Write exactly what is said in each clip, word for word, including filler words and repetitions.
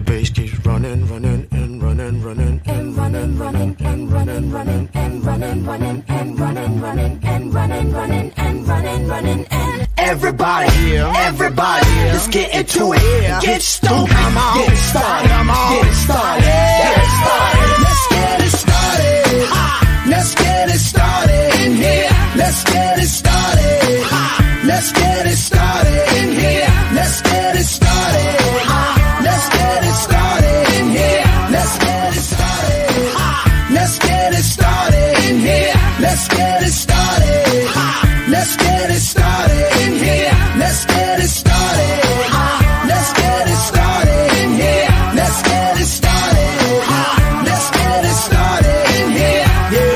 bass keeps running, running, and running, running, and running, running, and running, running, and running, running, and running, running, and running, running, and running, running, and everybody, everybody, let's get into it. Get stoked, get it started, get it started, get it started. Let's get it started. Let's get it started in here. Let's get it started. Let's get it started in here. Let's get it started. Let's get it started in here. Let's get it started. Let's get it started in here. Let's get it started. Let's get it started in here. Let's get it started. Let's get it started in here. Let's get it started. Let's get it started in here.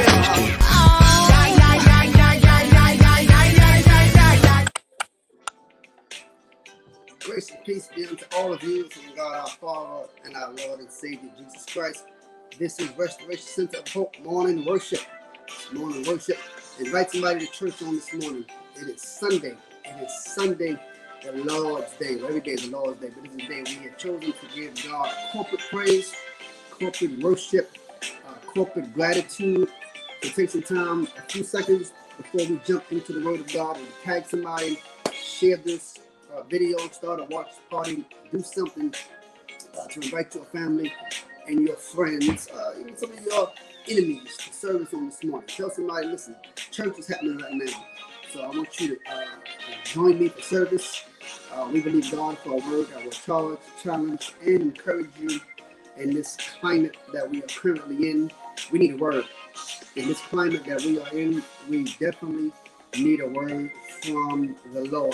Grace and peace be unto all of you from God our Father and our Lord and Savior Jesus Christ. This is Restoration Center of Hope Morning Worship. Morning Worship. Invite somebody to church on this morning. It is Sunday. It is Sunday, the Lord's Day. Well, every day is the Lord's Day, but this is the day we have chosen to give God corporate praise, corporate worship, uh, corporate gratitude. So take some time, a few seconds before we jump into the Word of God, and tag somebody, share this uh, video, start a watch party, do something uh, to invite your family and your friends, uh, even some of your enemies to service on this morning. Tell somebody, listen, church is happening right now. So I want you to uh, join me for service. Uh, we believe God for a word that will charge, challenge, and encourage you in this climate that we are currently in. We need a word. In this climate that we are in, we definitely need a word from the Lord.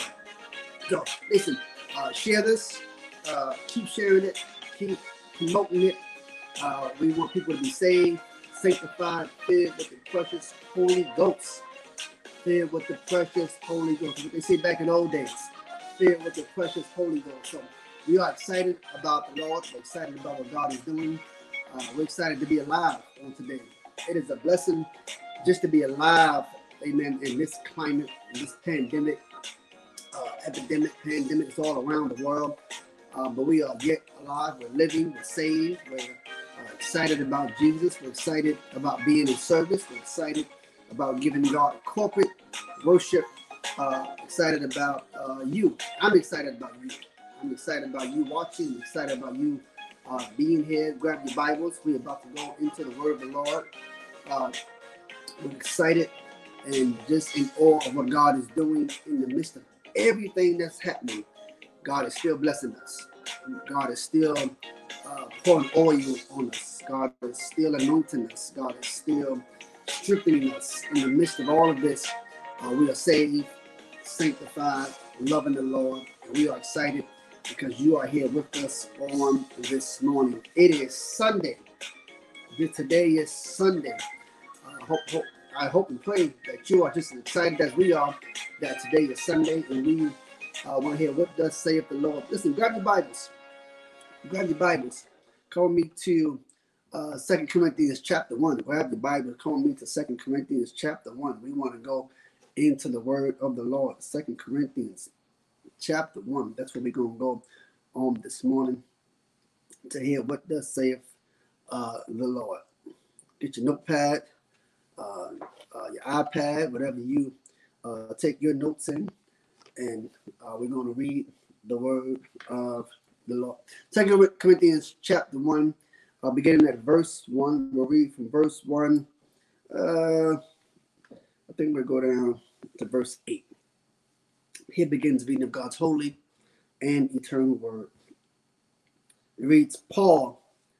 So listen, uh, share this. Uh, keep sharing it. Keep promoting it. Uh, we want people to be saved, sanctified, filled with the precious Holy Ghost. Filled with the precious Holy Ghost. What they say back in the old days. Filled with the precious Holy Ghost. So we are excited about the Lord. We're excited about what God is doing. Uh, we're excited to be alive on today. It is a blessing just to be alive, amen, in this climate, in this pandemic, uh, epidemic, pandemic. It's all around the world. Uh, but we are yet alive. We're living. We're saved. We're uh, excited about Jesus. We're excited about being in service. We're excited about giving God corporate worship. Uh, excited about uh, you. I'm excited about you. I'm excited about you watching. I'm excited about you uh, being here. Grab your Bibles. We're about to go into the Word of the Lord. Uh, we're excited and just in awe of what God is doing in the midst of everything that's happening. God is still blessing us. God is still uh, pouring oil on us. God is still anointing us. God is still strengthening us in the midst of all of this. Uh, we are saved, sanctified, loving the Lord. And we are excited because you are here with us on this morning. It is Sunday. Today is Sunday. I hope, hope, I hope and pray that you are just as excited as we are that today is Sunday and we uh, want to hear what does saith the Lord. Listen, grab your Bibles. Grab your Bibles. Call me to uh, Second Corinthians chapter one. Grab the Bible. Call me to Second Corinthians chapter one. We want to go into the word of the Lord. Second Corinthians chapter one. That's where we're going to go on this morning to hear what does saith uh, the Lord. Get your notepad, uh, uh, your iPad, whatever you uh, take your notes in, and uh, we're going to read the word of the Lord. Second Corinthians chapter one, uh, beginning at verse one. We'll read from verse one. Uh, I think we'll go down to verse eight. Here begins the reading of God's holy and eternal word. It reads, Paul,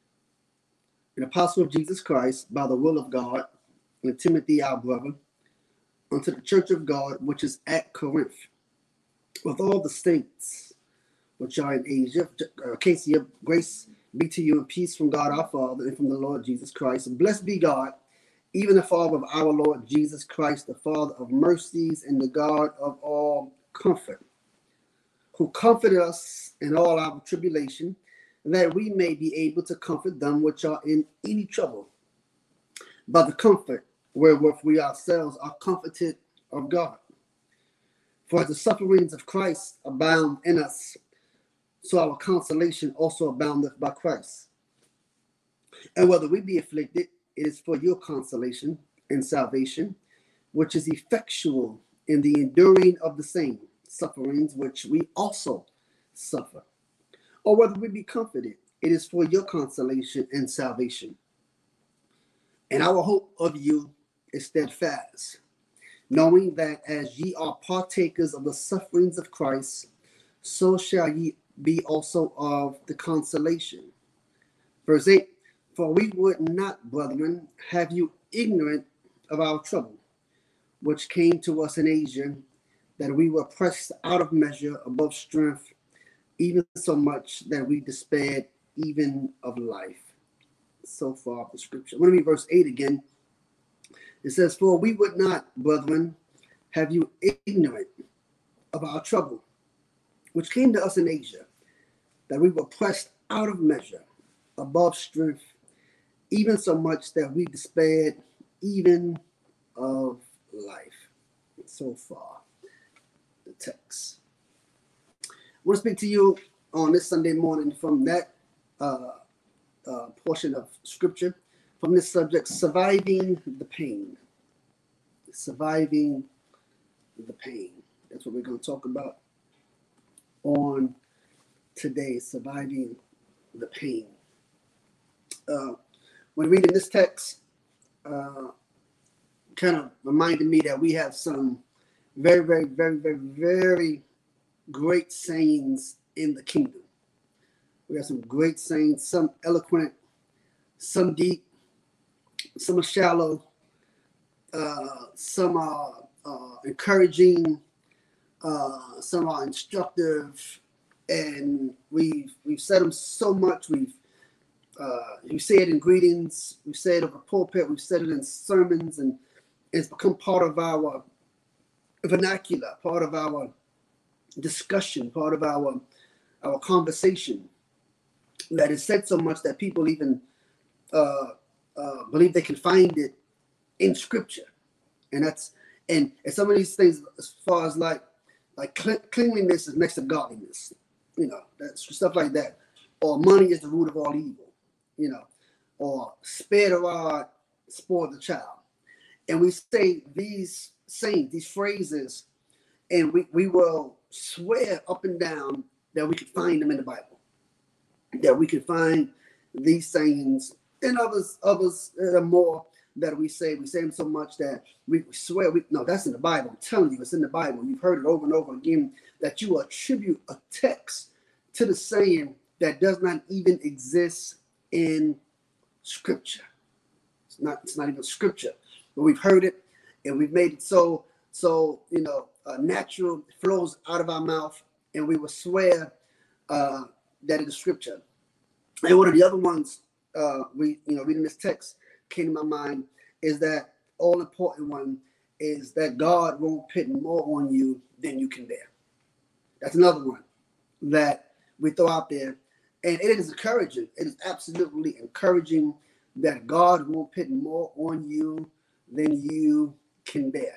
an apostle of Jesus Christ, by the will of God, and Timothy our brother, unto the church of God which is at Corinth, with all the saints which are in Asia, Achaia, grace be to you and peace from God our Father and from the Lord Jesus Christ. And blessed be God, even the Father of our Lord Jesus Christ, the Father of mercies and the God of all comfort, who comforted us in all our tribulation, that we may be able to comfort them which are in any trouble, by the comfort wherewith we ourselves are comforted of God. For as the sufferings of Christ abound in us, so our consolation also aboundeth by Christ. And whether we be afflicted, it is for your consolation and salvation, which is effectual in the enduring of the same sufferings which we also suffer. Or whether we be comforted, it is for your consolation and salvation. And our hope of you is steadfast, knowing that as ye are partakers of the sufferings of Christ, so shall ye be also of the consolation. Verse eight, for we would not, brethren, have you ignorant of our trouble, which came to us in Asia, that we were pressed out of measure above strength, even so much that we despaired even of life. So far the scripture. I'm going to read verse eight again. It says, for we would not, brethren, have you ignorant of our trouble, which came to us in Asia, that we were pressed out of measure above strength, even so much that we despaired even of life. So far the text. I want to speak to you on this Sunday morning from that uh, uh, portion of scripture, from this subject, surviving the pain. Surviving the pain. That's what we're going to talk about on today, surviving the pain. Uh, when reading this text, uh, kind of reminded me that we have some very, very, very, very, very great sayings in the kingdom. We have some great sayings, some eloquent, some deep, some are shallow, uh, some are uh, encouraging, uh, some are instructive, and we've we've said them so much. We've uh, we say it in greetings, we say it over pulpit, we've said it in sermons, and it's become part of our vernacular, part of our discussion, part of our our conversation. That is said so much that people even uh, uh, believe they can find it in scripture, and that's and, and some of these things, as far as like like cleanliness is next to godliness, you know, that's stuff like that, or money is the root of all evil, you know, or spare the rod, spoil the child, and we say these sayings, these phrases, and we we will swear up and down that we could find them in the Bible, that we could find these sayings and others, others that are more that we say. We say them so much that we swear, we no, that's in the Bible. I'm telling you, it's in the Bible. You've heard it over and over again, that you attribute a text to the saying that does not even exist in scripture. It's not, it's not even scripture, but we've heard it and we've made it so, so, you know, uh, natural, it flows out of our mouth, and we will swear uh, that it is scripture. And one of the other ones uh, we, you know, reading this text came to my mind is that all important one is that God won't put more on you than you can bear. That's another one that we throw out there, and it is encouraging. It is absolutely encouraging that God won't put more on you than you can bear.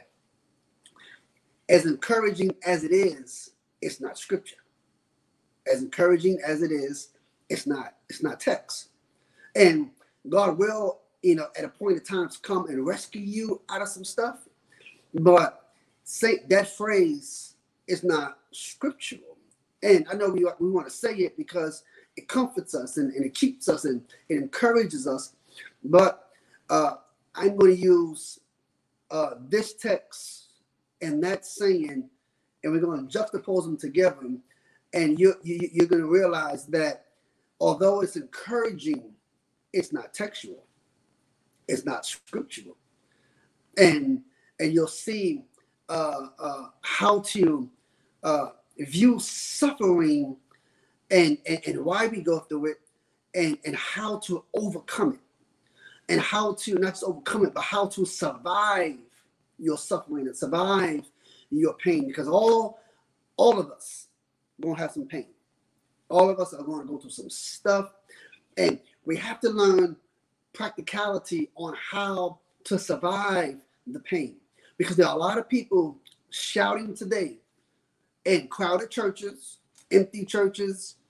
As encouraging as it is, it's not scripture. As encouraging as it is, it's not, it's not text. And God will, you know, at a point of time come and rescue you out of some stuff. But say that phrase is not scriptural. And I know we, we want to say it because it comforts us and, and it keeps us and it encourages us. But uh, I'm going to use uh, this text and that saying, and we're going to juxtapose them together. And you, you, you're going to realize that although it's encouraging, it's not textual. It's not scriptural. And and you'll see uh, uh, how to uh, view suffering and, and, and why we go through it, and, and how to overcome it. And how to not just overcome it, but how to survive your suffering and survive your pain. Because all, all of us are going to have some pain. All of us are going to go through some stuff. And we have to learn practicality on how to survive the pain. Because there are a lot of people shouting today in crowded churches, empty churches,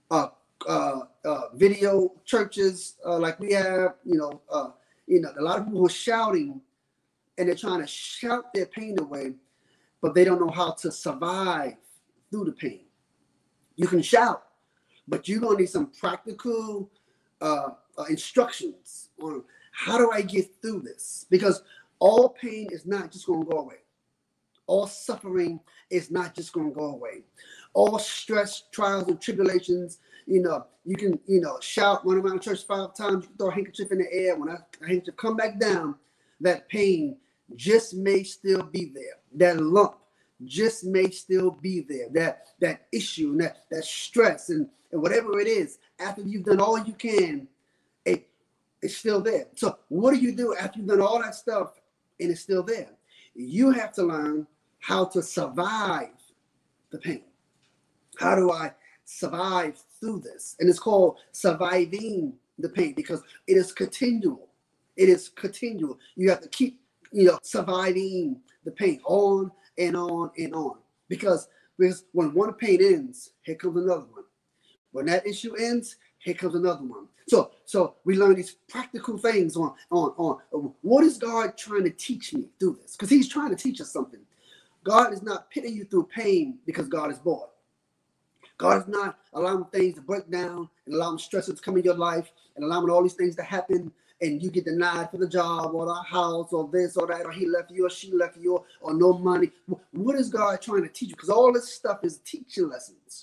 uh, uh, uh, video churches uh, like we have. You know, uh, you know, a lot of people are shouting, and they're trying to shout their pain away, but they don't know how to survive through the pain. You can shout, but you're gonna need some practical uh, uh, instructions on how do I get through this, because all pain is not just gonna go away. All suffering is not just going to go away. All stress, trials, and tribulations, you know, you can, you know, shout, run around the church five times, you can throw a handkerchief in the air. When that handkerchief come back down, that pain just may still be there. That lump just may still be there. That that issue, and that, that stress, and, and whatever it is, after you've done all you can, it, it's still there. So what do you do after you've done all that stuff and it's still there? You have to learn how to survive the pain. How do I survive through this? And it's called surviving the pain because it is continual. It is continual. You have to keep, you know, surviving the pain on and on and on. Because, because when one pain ends, here comes another one. When that issue ends, here comes another one. So, so we learn these practical things on, on, on what is God trying to teach me through this? Because he's trying to teach us something. God is not pitting you through pain because God is bored. God is not allowing things to break down and allowing stresses to come in your life and allowing all these things to happen and you get denied for the job or the house or this or that, or he left you or she left you or, or no money. What is God trying to teach you? Because all this stuff is teaching lessons.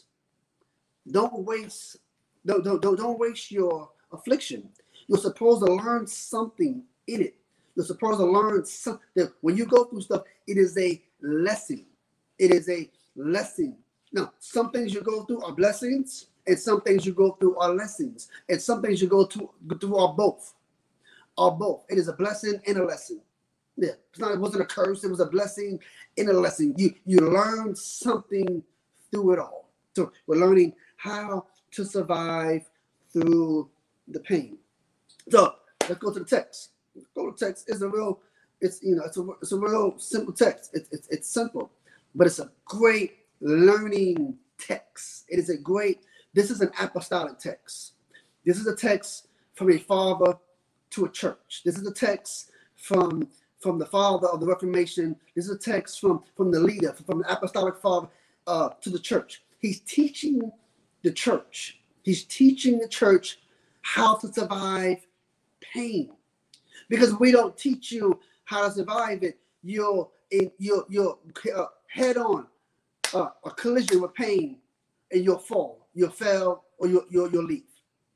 Don't waste, don't, don't, don't, don't waste your affliction. You're supposed to learn something in it. You're supposed to learn something. When you go through stuff, it is a lesson. It is a lesson. Now, some things you go through are blessings, and some things you go through are lessons, and some things you go through, go through are both. Are both. It is a blessing and a lesson. Yeah, it's not. It wasn't a curse. It was a blessing and a lesson. You you learn something through it all. So we're learning how to survive through the pain. So let's go to the text. Let's go to the text. It's a real. It's you know. It's a. It's a real simple text. It's it's it's simple, but it's a great learning text. It is a great. This is an apostolic text. This is a text from a father to a church. This is a text from from the father of the Reformation. This is a text from from the leader, from the apostolic father uh, to the church. He's teaching the church. He's teaching the church how to survive pain, because we don't teach you how to survive it. You're in you're you're uh, head on uh, a collision with pain, and you'll fall, you'll fail, or you'll you'll, you'll leave.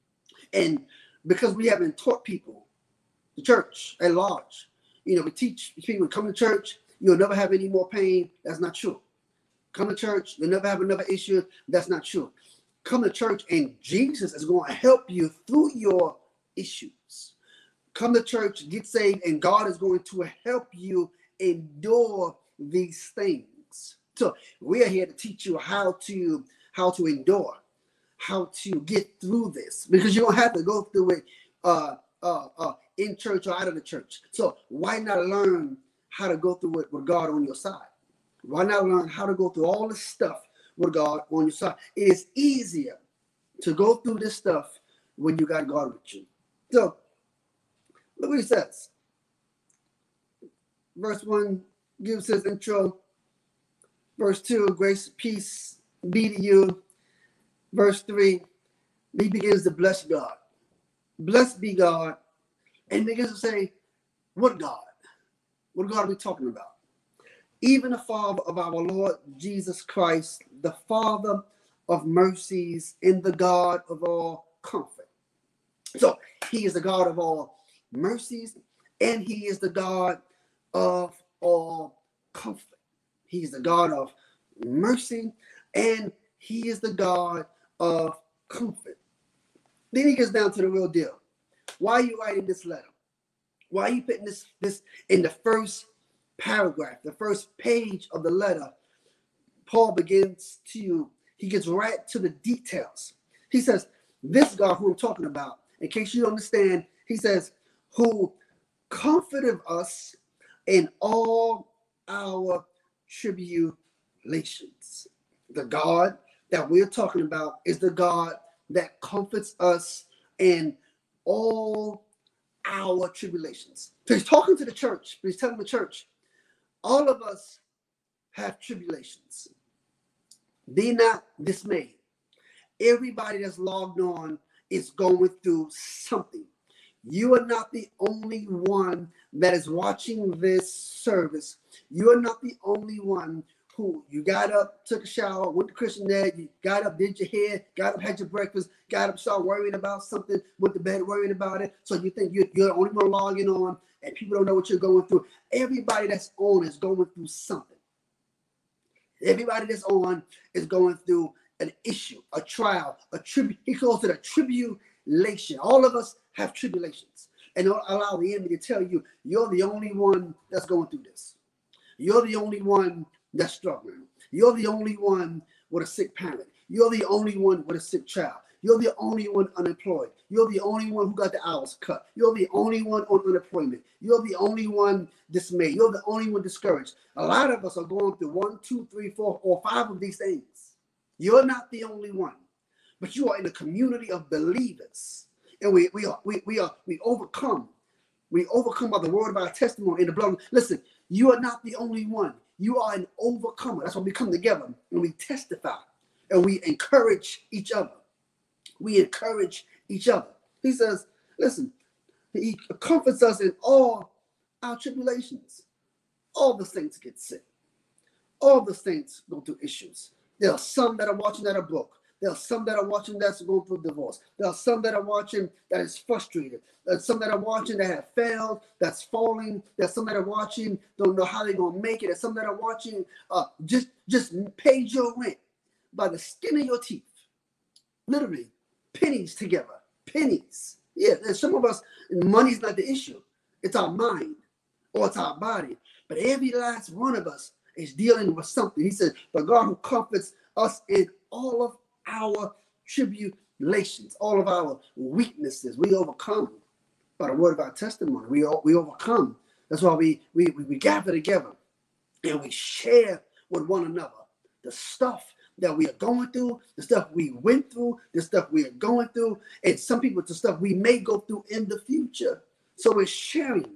And because we haven't taught people, the church at large, you know, we teach people come to church, you'll never have any more pain. That's not true. Come to church, you'll never have another issue. That's not true. Come to church and Jesus is going to help you through your issues. Come to church, get saved, and God is going to help you endure these things. So we are here to teach you how to how to endure, how to get through this, because you don't have to go through it uh, uh, uh, in church or out of the church. So why not learn how to go through it with God on your side? Why not learn how to go through all this stuff with God on your side? It is easier to go through this stuff when you got God with you. So look what he says. Verse one gives his intro. Verse two, grace, peace be to you. Verse three, he begins to bless God. Blessed be God. And begins to say, what God? What God are we talking about? Even the Father of our Lord Jesus Christ, the Father of mercies and the God of all comfort. So he is the God of all mercies, and he is the God of all comfort. He is the God of mercy, and he is the God of comfort. Then he gets down to the real deal. Why are you writing this letter? Why are you putting this, this in the first paragraph, the first page of the letter? Paul begins to, he gets right to the details. He says, this God who I'm talking about, in case you don't understand, he says, who comforted us in all our tribulations. The God that we're talking about is the God that comforts us in all our tribulations. So he's talking to the church, but he's telling the church, all of us have tribulations. Be not dismayed. Everybody that's logged on is going through something. You are not the only one that is watching this service. You are not the only one who you got up, took a shower, went to Christian Ed, you got up, did your hair, got up, had your breakfast, got up, started worrying about something, went to bed worrying about it. So you think you're, you're the only one logging on and people don't know what you're going through. Everybody that's on is going through something. Everybody that's on is going through an issue, a trial, a tribute. He calls it a tribulation. All of us have tribulations. And don't allow the enemy to tell you, you're the only one that's going through this. You're the only one that's struggling. You're the only one with a sick parent. You're the only one with a sick child. You're the only one unemployed. You're the only one who got the hours cut. You're the only one on unemployment. You're the only one dismayed. You're the only one discouraged. A lot of us are going through one, two, three, four, or five of these things. You're not the only one, but you are in a community of believers, and we we are we we are we overcome. We overcome by the word of our testimony in the blood. Listen, you are not the only one. You are an overcomer. That's why we come together and we testify and we encourage each other. We encourage each other. He says, listen, he comforts us in all our tribulations. All the saints get sick. All the saints go through issues. There are some that are watching that are broke. There are some that are watching that's going through divorce. There are some that are watching that is frustrated. There's some that are watching that have failed, that's falling. There's some that are watching, don't know how they're going to make it. There's some that are watching, uh, just, just paid your rent by the skin of your teeth. Literally, pennies together. Pennies. Yeah, there's some of us, money's not the issue. It's our mind or it's our body. But every last one of us is dealing with something. He says, the God who comforts us in all of our tribulations, all of our weaknesses, we overcome by the word of our testimony. We we overcome. That's why we we we gather together and we share with one another the stuff that we are going through, the stuff we went through, the stuff we are going through, and some people the stuff we may go through in the future. So we're sharing.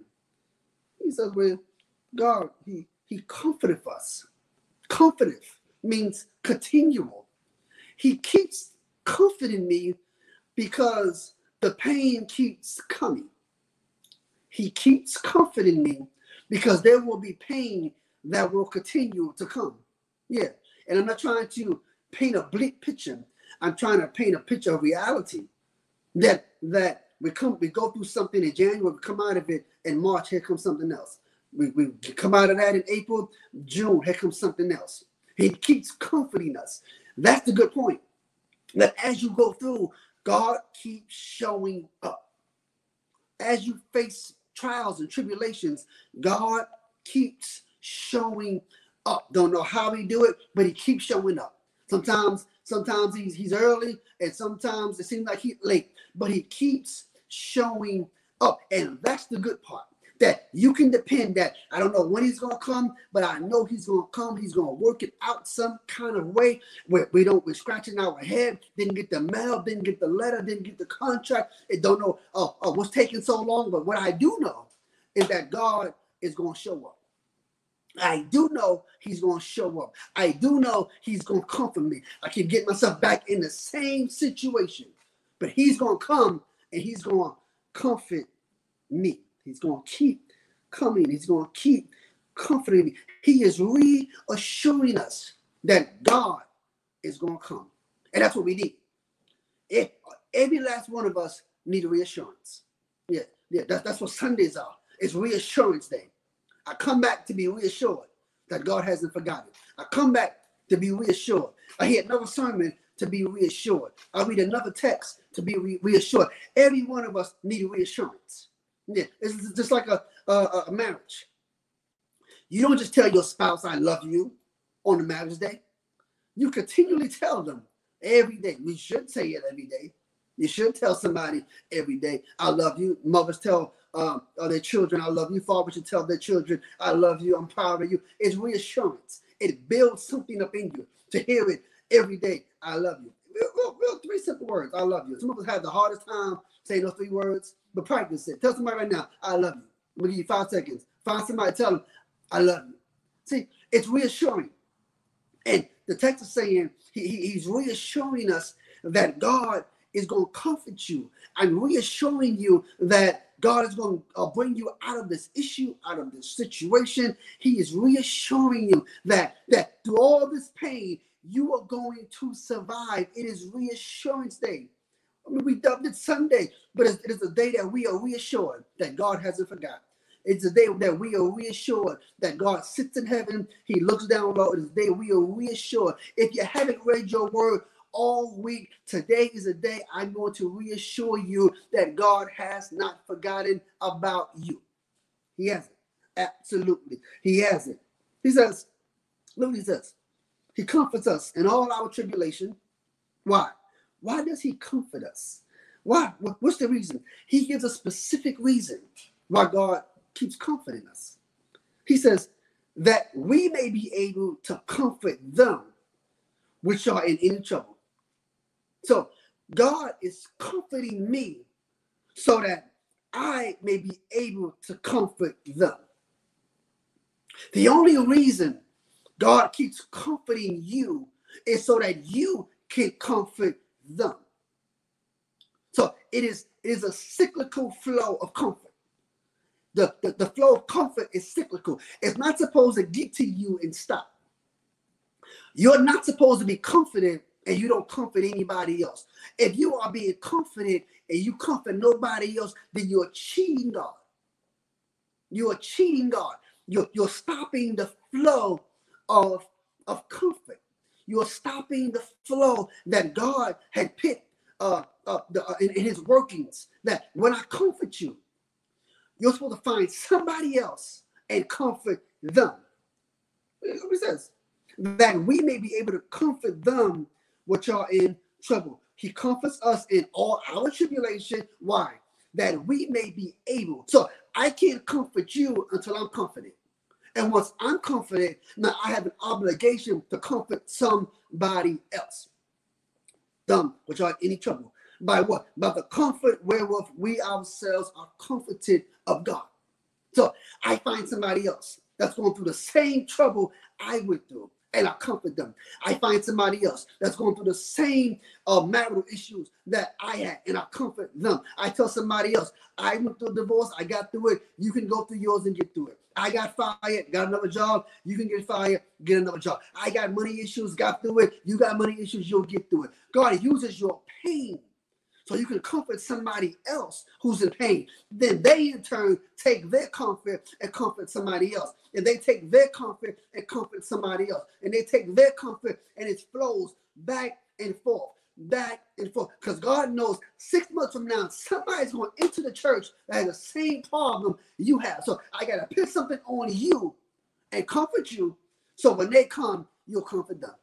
He says, "Well, God, He He comforteth us. Comforteth means continual. He keeps comforting me because the pain keeps coming. He keeps comforting me because there will be pain that will continue to come." Yeah. And I'm not trying to paint a bleak picture. I'm trying to paint a picture of reality. That that we come, we go through something in January, we come out of it in March, here comes something else. We, we come out of that in April, June, here comes something else. He keeps comforting us. That's the good point. That as you go through, God keeps showing up. As you face trials and tribulations, God keeps showing up. Don't know how he do it, but he keeps showing up. Sometimes, sometimes he's he's early, and sometimes it seems like he's late, but he keeps showing up. And that's the good part. That you can depend that I don't know when he's going to come, but I know he's going to come. He's going to work it out some kind of way where we don't, we're scratching our head, didn't get the mail, didn't get the letter, didn't get the contract. It don't know oh, oh, what's taking so long. But what I do know is that God is going to show up. I do know he's going to show up. I do know he's going to comfort me. I keep getting myself back in the same situation, but he's going to come and he's going to comfort me. He's going to keep coming. He's going to keep comforting me. He is reassuring us that God is going to come. And that's what we need. If, every last one of us need a reassurance. Yeah, yeah, that, that's what Sundays are. It's reassurance day. I come back to be reassured that God hasn't forgotten. I come back to be reassured. I hear another sermon to be reassured. I read another text to be re- reassured. Every one of us need a reassurance. Yeah, it's just like a, a, a marriage. You don't just tell your spouse, I love you on the marriage day. You continually tell them every day. We should say it every day. You should tell somebody every day, I love you. Mothers tell um, their children, I love you. Fathers should tell their children, I love you. I'm proud of you. It's reassurance. It builds something up in you to hear it every day. I love you. real, real, real three simple words. I love you. Some of us have the hardest time saying those three words, but practice it. Tell somebody right now, I love you. I'm going to give you five seconds. Find somebody, tell them, I love you. See, it's reassuring. And the text is saying, he, he, he's reassuring us that God is going to comfort you and reassuring you that God is going to uh, bring you out of this issue, out of this situation. He is reassuring you that, that through all this pain, you are going to survive. It is reassurance day. I mean, we dubbed it Sunday, but it is a day that we are reassured that God hasn't forgotten. It's a day that we are reassured that God sits in heaven. He looks down low. It's a day we are reassured. If you haven't read your word all week, today is a day I'm going to reassure you that God has not forgotten about you. He hasn't. Absolutely. He hasn't. He says, look what he says. He comforts us in all our tribulation. Why? Why does he comfort us? Why? What's the reason? He gives a specific reason why God keeps comforting us. He says that we may be able to comfort them which are in any trouble. So God is comforting me so that I may be able to comfort them. The only reason God keeps comforting you is so that you can comfort them. So it is, it is a cyclical flow of comfort. The, the, the flow of comfort is cyclical. It's not supposed to get to you and stop. You're not supposed to be comforted and you don't comfort anybody else. If you are being comforted and you comfort nobody else, then you're cheating God. You're cheating God. You're, you're stopping the flow of, of comfort. You're stopping the flow that God had picked uh, uh, the, uh, in, in his workings. That when I comfort you, you're supposed to find somebody else and comfort them. Look what it says. That we may be able to comfort them which are in trouble. He comforts us in all our tribulation. Why? That we may be able. So I can't comfort you until I'm comforted. And once I'm comforted, now I have an obligation to comfort somebody else. Them which are in any trouble. By what? By the comfort wherewith we ourselves are comforted of God. So I find somebody else that's going through the same trouble I went through, and I comfort them. I find somebody else that's going through the same uh, marital issues that I had, and I comfort them. I tell somebody else, I went through a divorce, I got through it. You can go through yours and get through it. I got fired, got another job. You can get fired, get another job. I got money issues, got through it. You got money issues, you'll get through it. God uses your pain so you can comfort somebody else who's in pain. Then they in turn take their comfort and comfort somebody else. And they take their comfort and comfort somebody else. And they take their comfort and it flows back and forth, back and forth. Because God knows six months from now, somebody's going to enter the church that has the same problem you have. So I got to put something on you and comfort you. So when they come, you'll comfort them.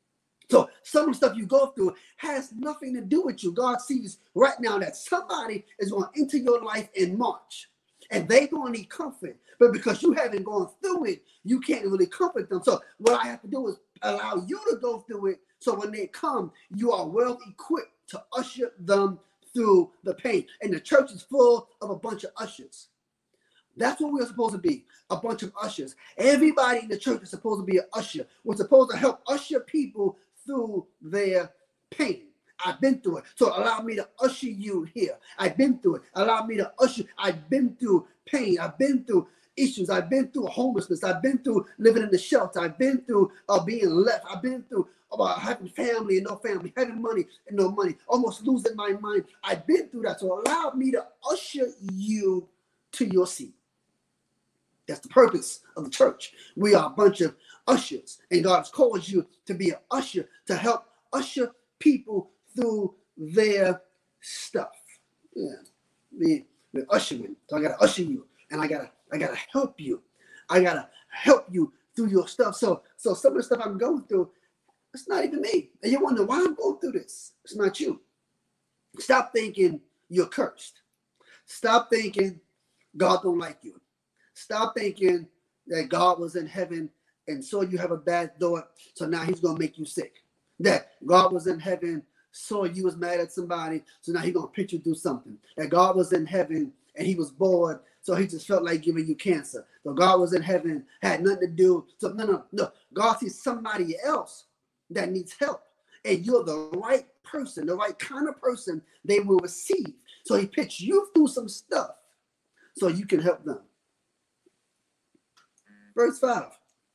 So some of the stuff you go through has nothing to do with you. God sees right now that somebody is going to enter your life in March and they're going to need comfort. But because you haven't gone through it, you can't really comfort them. So what I have to do is allow you to go through it. So when they come, you are well equipped to usher them through the pain. And the church is full of a bunch of ushers. That's what we're supposed to be, a bunch of ushers. Everybody in the church is supposed to be an usher. We're supposed to help usher people through their pain. I've been through it. So allow me to usher you here. I've been through it. Allow me to usher. I've been through pain. I've been through issues. I've been through homelessness. I've been through living in the shelter. I've been through uh, being left. I've been through uh, having family and no family, having money and no money, almost losing my mind. I've been through that. So allow me to usher you to your seat. That's the purpose of the church. We are a bunch of ushers, and God has called you to be an usher to help usher people through their stuff. Yeah, we, we're ushering. So I gotta usher you, and I gotta, I gotta help you. I gotta help you through your stuff. So, so some of the stuff I'm going through, it's not even me. And you wonder why I'm going through this. It's not you. Stop thinking you're cursed. Stop thinking God don't like you. Stop thinking that God was in heaven and saw you have a bad thought, so now he's going to make you sick. That God was in heaven, saw you was mad at somebody, so now he gonna put you through something. That God was in heaven and he was bored, so he just felt like giving you cancer. So God was in heaven, had nothing to do. So no, no, no. God sees somebody else that needs help, and you're the right person, the right kind of person they will receive. So he puts you through some stuff so you can help them. Verse five,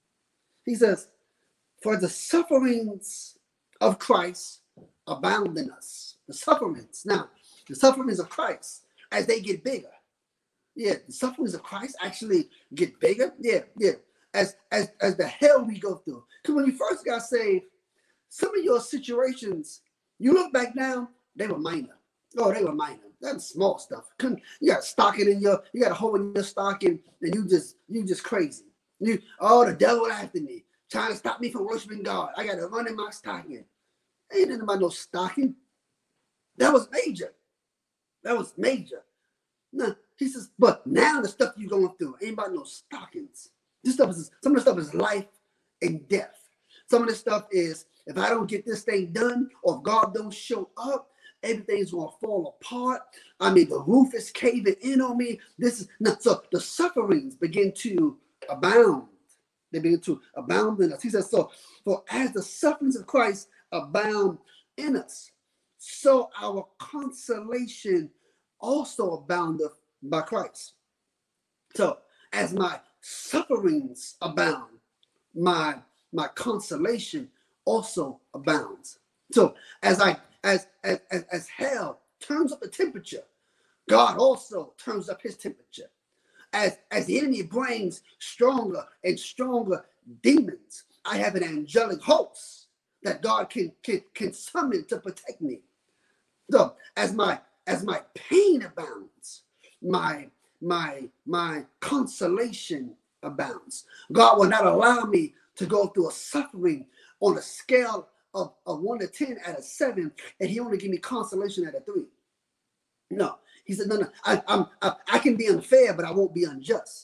he says, for the sufferings of Christ abound in us. The sufferings. Now, the sufferings of Christ, as they get bigger. Yeah, the sufferings of Christ actually get bigger. Yeah, yeah. As, as, as the hell we go through. Because when you first got saved, some of your situations, you look back now, they were minor. Oh, they were minor. That's small stuff. You got a stocking in your, you got a hole in your stocking, and you just, you just crazy. You, oh, the devil after me, trying to stop me from worshiping God. I got to run in my stocking. Ain't nothing about no stocking. That was major. That was major. No, he says, but now the stuff you're going through ain't about no stockings. This stuff is, some of the stuff is life and death. Some of the stuff is, if I don't get this thing done, or if God don't show up, everything's going to fall apart. I mean, the roof is caving in on me. This is not so. The sufferings begin to abound. They begin to abound in us. He says, so for as the sufferings of Christ abound in us, so our consolation also aboundeth by Christ. So as my sufferings abound, my my consolation also abounds. So as I as as as, as hell turns up the temperature, God also turns up his temperature. As, as the enemy brings stronger and stronger demons, I have an angelic host that God can, can, can summon to protect me. So as my as my pain abounds, my my my consolation abounds. God will not allow me to go through a suffering on a scale of, of one to ten at a seven, and he only give me consolation at a three. No. He said, no, no, I, I'm, I, I can be unfair, but I won't be unjust.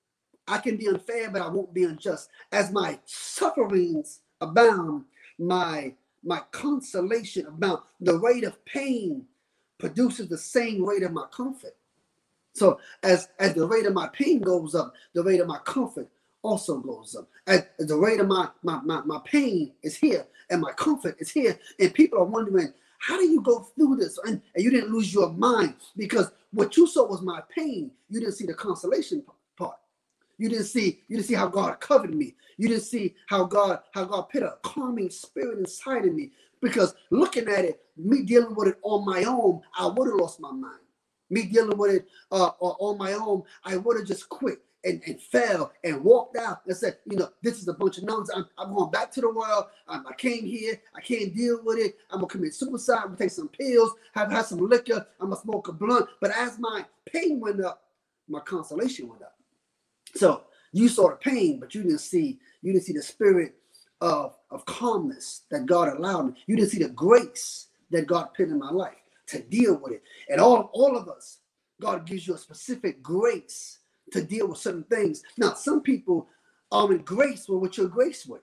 I can be unfair, but I won't be unjust. As my sufferings abound, my, my consolation abound. The rate of pain produces the same rate of my comfort. So as, as the rate of my pain goes up, the rate of my comfort also goes up. As, as the rate of my, my, my, my pain is here and my comfort is here, and people are wondering, how do you go through this? And, and you didn't lose your mind, because what you saw was my pain. You didn't see the consolation part. You didn't see, you didn't see how God covered me. You didn't see how God, how God put a calming spirit inside of me. Because looking at it, me dealing with it on my own, I would have lost my mind. Me dealing with it uh, on my own, I would have just quit. And, and fell and walked out and said, you know, this is a bunch of nonsense. I'm, I'm going back to the world. Um, I came here. I can't deal with it. I'm going to commit suicide. I'm going to take some pills, have, have some liquor. I'm going to smoke a blunt. But as my pain went up, my consolation went up. So you saw the pain, but you didn't see, you didn't see the spirit of, of calmness that God allowed me. You didn't see the grace that God put in my life to deal with it. And all, all of us, God gives you a specific grace to deal with certain things. Now, some people are in grace with what you're graced with.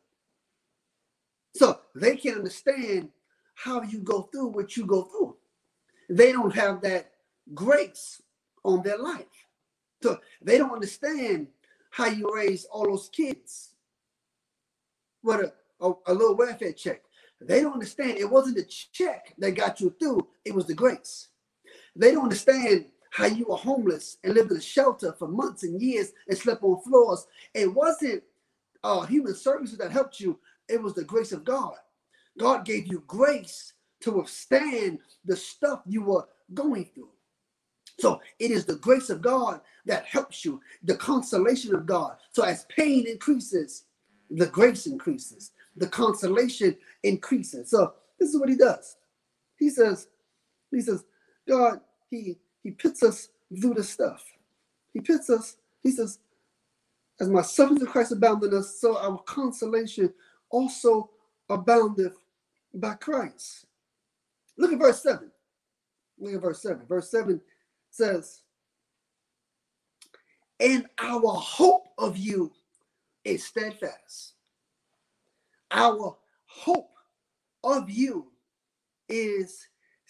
So they can understand how you go through what you go through. They don't have that grace on their life. So they don't understand how you raise all those kids with a, a, a little welfare check. They don't understand it wasn't the check that got you through, it was the grace. They don't understand how you were homeless and lived in a shelter for months and years and slept on floors. It wasn't uh, human services that helped you. It was the grace of God. God gave you grace to withstand the stuff you were going through. So it is the grace of God that helps you, the consolation of God. So as pain increases, the grace increases, the consolation increases. So this is what he does. He says, he says, God, he He puts us through the stuff. He puts us, he says, as my sufferings of Christ abound in us, so our consolation also aboundeth by Christ. Look at verse seven. Look at verse seven. Verse seven says, and our hope of you is steadfast. Our hope of you is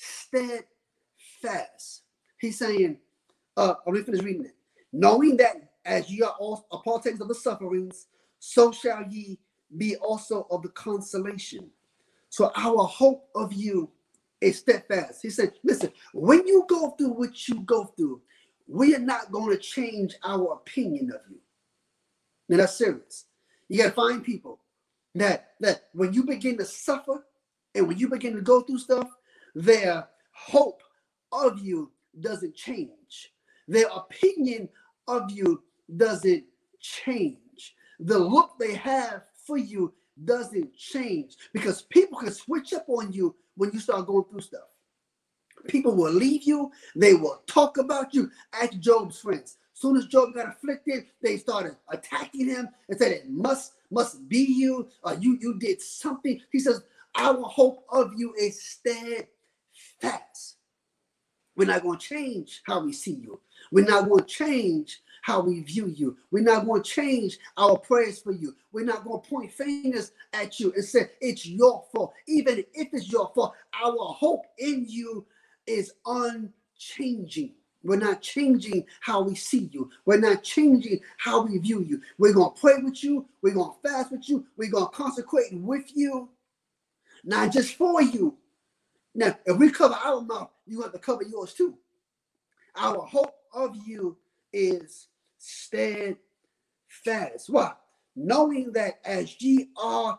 steadfast. He's saying, uh, let me finish reading it. Knowing that as ye are all are partakers of the sufferings, so shall ye be also of the consolation. So our hope of you is steadfast. He said, listen, when you go through what you go through, we are not going to change our opinion of you. Now that's serious. You got to find people that, that when you begin to suffer and when you begin to go through stuff, their hope of you doesn't change. Their opinion of you doesn't change. The look they have for you doesn't change, because people can switch up on you when you start going through stuff. People will leave you. They will talk about you. Ask Job's friends. As soon as Job got afflicted, they started attacking him and said it must must be you, or you you did something. He says, our hope of you is steadfast. We're not going to change how we see you. We're not going to change how we view you. We're not going to change our prayers for you. We're not going to point fingers at you and say it's your fault. Even if it's your fault, our hope in you is unchanging. We're not changing how we see you. We're not changing how we view you. We're going to pray with you. We're going to fast with you. We're going to consecrate with you. Not just for you. Now, if we cover our mouth, you have to cover yours too. Our hope of you is steadfast. Why? Knowing that as ye are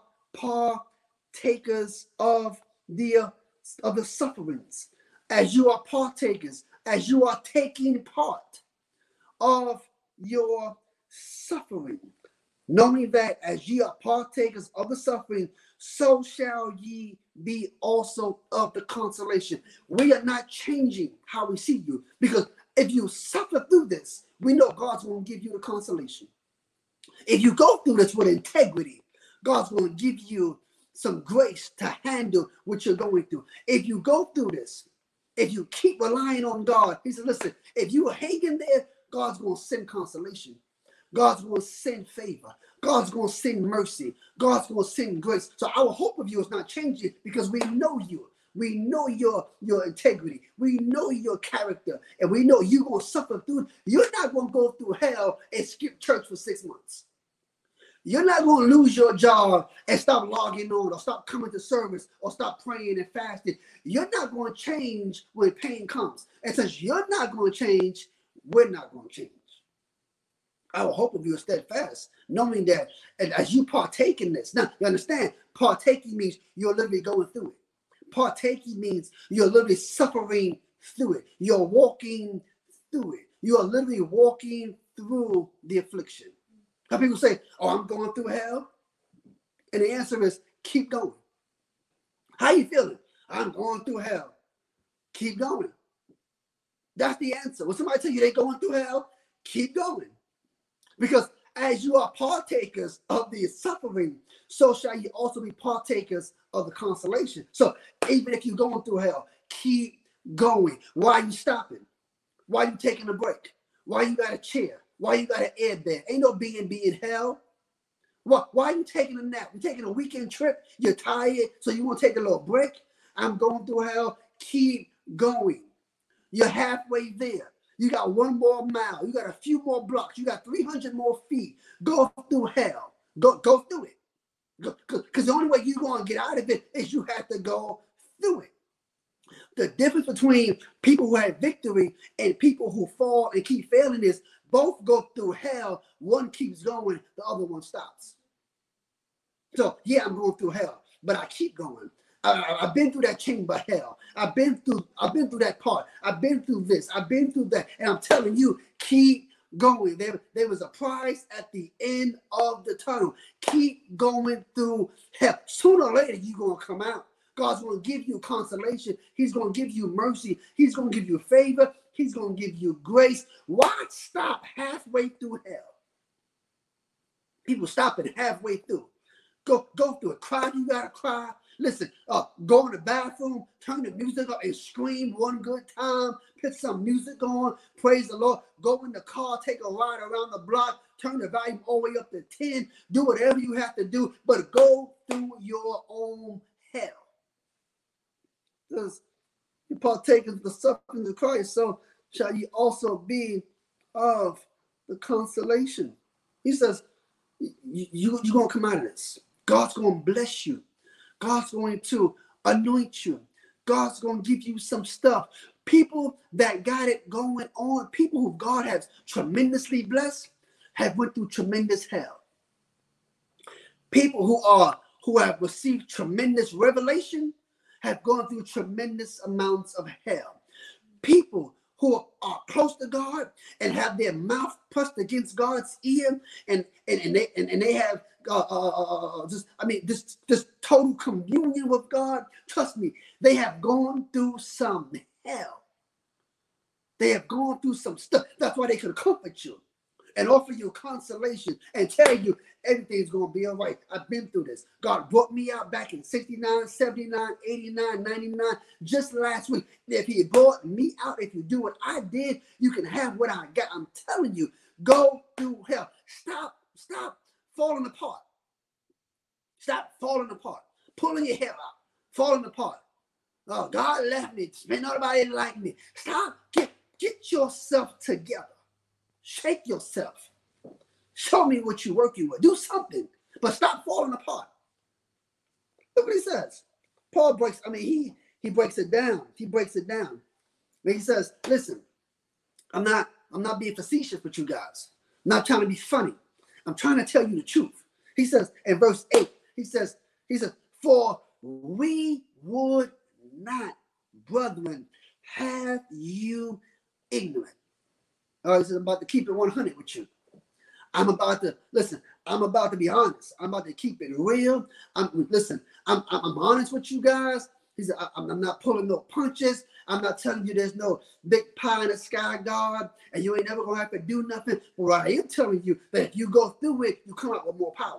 partakers of the, of the sufferings, as you are partakers, as you are taking part of your suffering, knowing that as ye are partakers of the suffering, so shall ye be also of the consolation. We are not changing how we see you, because if you suffer through this, we know God's going to give you the consolation. If you go through this with integrity, God's going to give you some grace to handle what you're going through. If you go through this, if you keep relying on God, he said, listen, if you hang in there, God's going to send consolation. God's going to send favor. God's going to send mercy. God's going to send grace. So our hope of you is not changing, because we know you. We know your, your integrity. We know your character. And we know you're going to suffer through. You're not going to go through hell and skip church for six months. You're not going to lose your job and stop logging on, or stop coming to service, or stop praying and fasting. You're not going to change when pain comes. And since you're not going to change, we're not going to change. Our hope of you is steadfast, knowing that, and as you partake in this. Now, you understand, partaking means you're literally going through it. Partaking means you're literally suffering through it. You're walking through it. You are literally walking through the affliction. How people say, oh, I'm going through hell. And the answer is, keep going. How you feeling? I'm going through hell. Keep going. That's the answer. When somebody tell you they're going through hell, keep going. Because as you are partakers of the suffering, so shall you also be partakers of the consolation. So even if you're going through hell, keep going. Why are you stopping? Why are you taking a break? Why you got a chair? Why you got an air bed? Ain't no B and B in hell. Why, why are you taking a nap? You're taking a weekend trip. You're tired, so you want to take a little break. I'm going through hell. Keep going. You're halfway there. You got one more mile. You got a few more blocks. You got three hundred more feet. Go through hell. Go, go through it. Because the only way you're going to get out of it is you have to go through it. The difference between people who have victory and people who fall and keep failing is both go through hell. One keeps going, the other one stops. So, yeah, I'm going through hell, but I keep going. I, I've been through that chamber of hell. I've been through, I've been through that part. I've been through this. I've been through that. And I'm telling you, keep going. There, there was a prize at the end of the tunnel. Keep going through hell. Sooner or later, you're going to come out. God's going to give you consolation. He's going to give you mercy. He's going to give you favor. He's going to give you grace. Why stop halfway through hell? People stopping halfway through. Go, go through it. Cry, you got to cry. Listen, uh, go in the bathroom, turn the music up and scream one good time. Put some music on. Praise the Lord. Go in the car, take a ride around the block. Turn the volume all the way up to ten. Do whatever you have to do, but go through your own hell. says, you partake of the suffering of Christ, so shall you also be of the consolation. He says, you, you, you're going to come out of this. God's going to bless you. God's going to anoint you. God's going to give you some stuff. People that got it going on, people who God has tremendously blessed, have went through tremendous hell. People who are who have received tremendous revelation have gone through tremendous amounts of hell. People who are close to God and have their mouth pressed against God's ear, and and, and they and, and they have uh, uh, uh, just I mean this this total communion with God. Trust me, they have gone through some hell. They have gone through some stuff. That's why they can comfort you and offer you consolation and tell you everything's going to be all right. I've been through this. God brought me out back in sixty-nine, seventy-nine, eighty-nine, ninety-nine, just last week. If he brought me out, if you do what I did, you can have what I got. I'm telling you, go through hell. Stop, stop falling apart. Stop falling apart. Pulling your hair out, falling apart. Oh, God left me. Ain't nobody like me. Stop. Get, get yourself together. Shake yourself. Show me what you're working with. Do something, but stop falling apart. Look what he says. Paul breaks, I mean, he he breaks it down. He breaks it down. And he says, listen, I'm not, I'm not being facetious with you guys. I'm not trying to be funny. I'm trying to tell you the truth. He says in verse eight, he says, he says, for we would not, brethren, have you ignorant. I was about to keep it one hundred with you. I'm about to, listen, I'm about to be honest. I'm about to keep it real. I'm, listen, I'm, I'm honest with you guys. He said, I'm, I'm not pulling no punches. I'm not telling you there's no big pie in the sky, God, and you ain't never going to have to do nothing. But I am telling you that if you go through it, you come out with more power.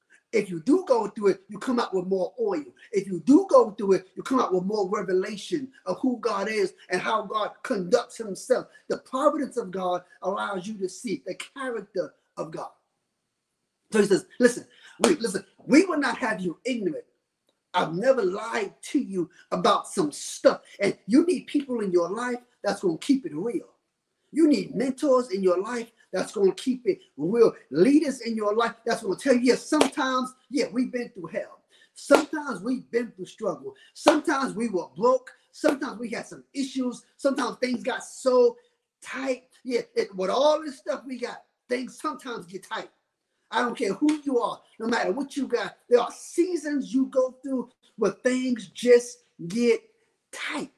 If you do go through it, you come out with more oil. If you do go through it, you come out with more revelation of who God is and how God conducts himself. The providence of God allows you to see the character of God. So he says, listen, we, listen, we will not have you ignorant. I've never lied to you about some stuff. And you need people in your life that's going to keep it real. You need mentors in your life that's going to keep it real. Leaders in your life that's going to tell you, yes, sometimes, yeah, we've been through hell. Sometimes we've been through struggle. Sometimes we were broke. Sometimes we had some issues. Sometimes things got so tight. Yeah, it, with all this stuff we got, things sometimes get tight. I don't care who you are, no matter what you got. There are seasons you go through where things just get tight.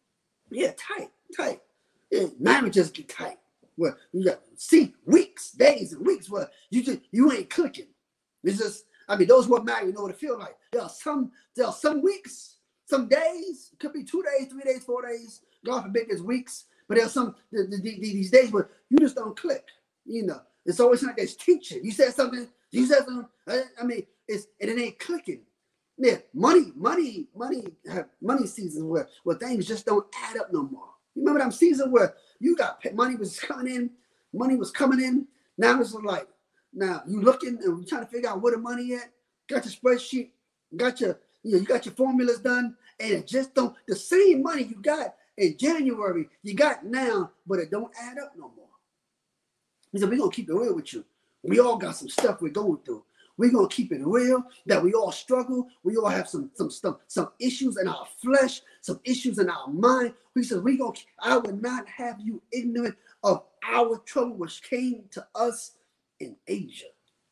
Yeah, tight, tight. Yeah, marriages get tight. Where you got see weeks, days, and weeks where you just you ain't clicking. It's just, I mean, those who are married know what it feels like. There are some, there are some weeks, some days, it could be two days, three days, four days. God forbid it's weeks, but there's some the, the, the, these days where you just don't click. You know, it's always like there's teaching. You said something, you said something. I, I mean, it's and it ain't clicking. Yeah, money, money, money, have money seasons where where things just don't add up no more. You remember that season where you got money was coming in, money was coming in. Now it's like, now you looking and trying to figure out where the money at. Got your spreadsheet, got your, you know, you got your formulas done, and it just don't. The same money you got in January, you got now, but it don't add up no more. He said, we're gonna keep it real with you. We all got some stuff we're going through. We're gonna keep it real that we all struggle. We all have some some stuff, some issues in our flesh, some issues in our mind. He said, we gonna I would not have you ignorant of our trouble which came to us in Asia.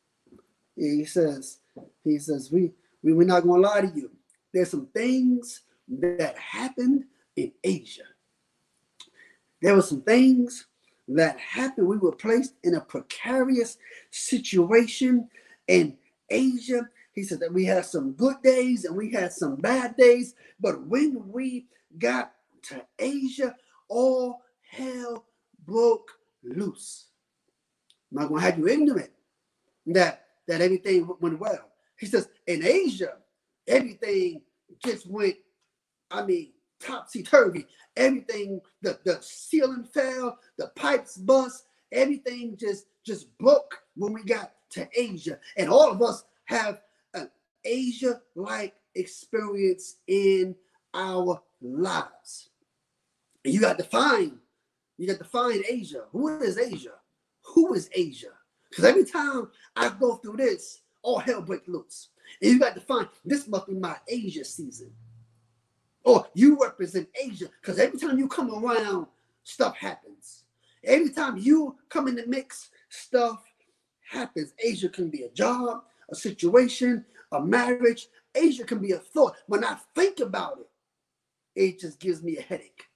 He says, he says, we, we we're not gonna lie to you. There's some things that happened in Asia. There were some things that happened. We were placed in a precarious situation in Asia. He said that we had some good days and we had some bad days, but when we got to Asia, all hell broke loose. I'm not going to have you ignorant that, that everything went well. He says in Asia, everything just went, I mean, topsy-turvy. Everything, the, the ceiling fell, the pipes bust, everything just, just broke when we got to Asia. And all of us have an Asia-like experience in our lives. And you got to find, you got to find Asia. Who is Asia? Who is Asia? Because every time I go through this, all hell breaks loose. And you got to find, this must be my Asia season. Or you represent Asia. Because every time you come around, stuff happens. Every time you come in the mix, stuff happens. Asia can be a job, a situation, a marriage. Asia can be a thought. When I think about it, it just gives me a headache.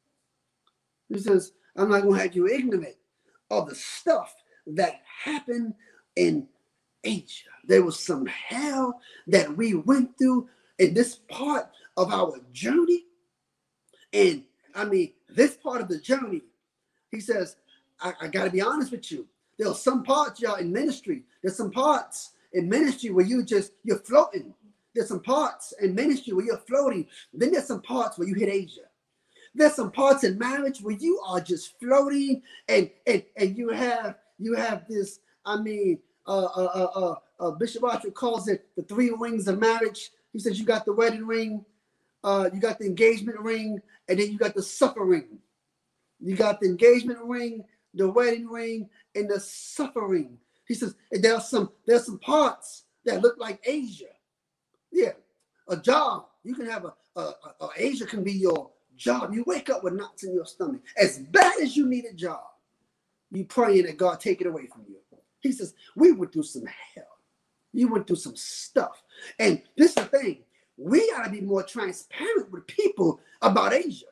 He says, I'm not going to have you ignorant of the stuff that happened in Asia. There was some hell that we went through in this part of our journey. And I mean, this part of the journey, he says, I, I got to be honest with you. There's some parts, y'all, in ministry. There's some parts in ministry where you just, you're floating. There's some parts in ministry where you're floating. Then there's some parts where you hit Asia. There's some parts in marriage where you are just floating, and and and you have you have this. I mean, uh, uh, uh, uh, Bishop Archer calls it the three rings of marriage. He says you got the wedding ring, uh, you got the engagement ring, and then you got the supper ring. You got the engagement ring, the wedding ring, and the supper ring. He says and there's some there's some parts that look like Asia. Yeah, a job. You can have a, a, a, a Asia can be your job. You wake up with knots in your stomach. As bad as you need a job, you praying that God take it away from you. He says, we went through some hell. You went through some stuff. And this is the thing. We got to be more transparent with people about Asia.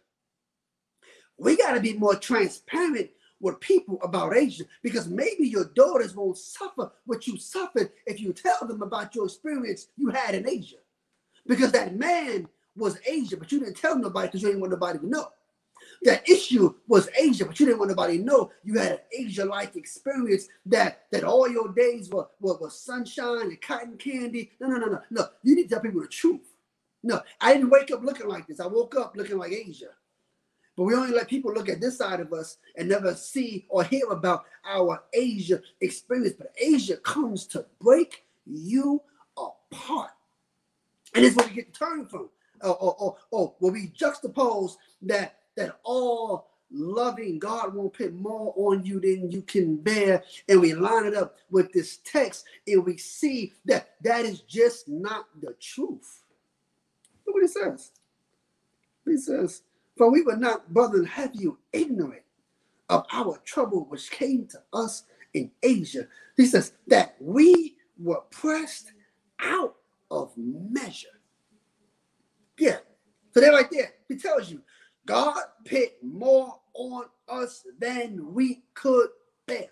We got to be more transparent with people about Asia, because maybe your daughters won't suffer what you suffered if you tell them about your experience you had in Asia. Because that man was Asia, but you didn't tell nobody because you didn't want nobody to know. That issue was Asia, but you didn't want nobody to know you had an Asia-like experience, that, that all your days were, were, were sunshine and cotton candy. No, no, no, no, no. You need to tell people the truth. No, I didn't wake up looking like this. I woke up looking like Asia. But we only let people look at this side of us and never see or hear about our Asia experience. But Asia comes to break you apart. And it's where we get the turn from. Or, or, or, or where we juxtapose that, that all loving God won't put more on you than you can bear. And we line it up with this text, and we see that that is just not the truth. Look what it says. It says, for we were not, brethren, have you ignorant of our trouble which came to us in Asia. He says that we were pressed out of measure. Yeah. So they're right there. He tells you, God put more on us than we could bear.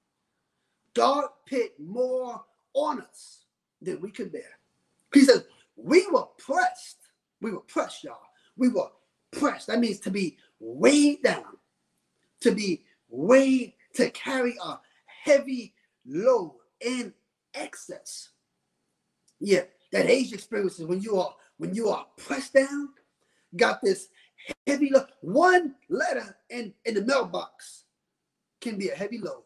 God put more on us than we could bear. He says, we were pressed. We were pressed, y'all. We were pressed. That means to be weighed down, to be weighed, to carry a heavy load in excess. Yeah, that age experience is when you are when you are pressed down, got this heavy load. One letter in, in the mailbox can be a heavy load.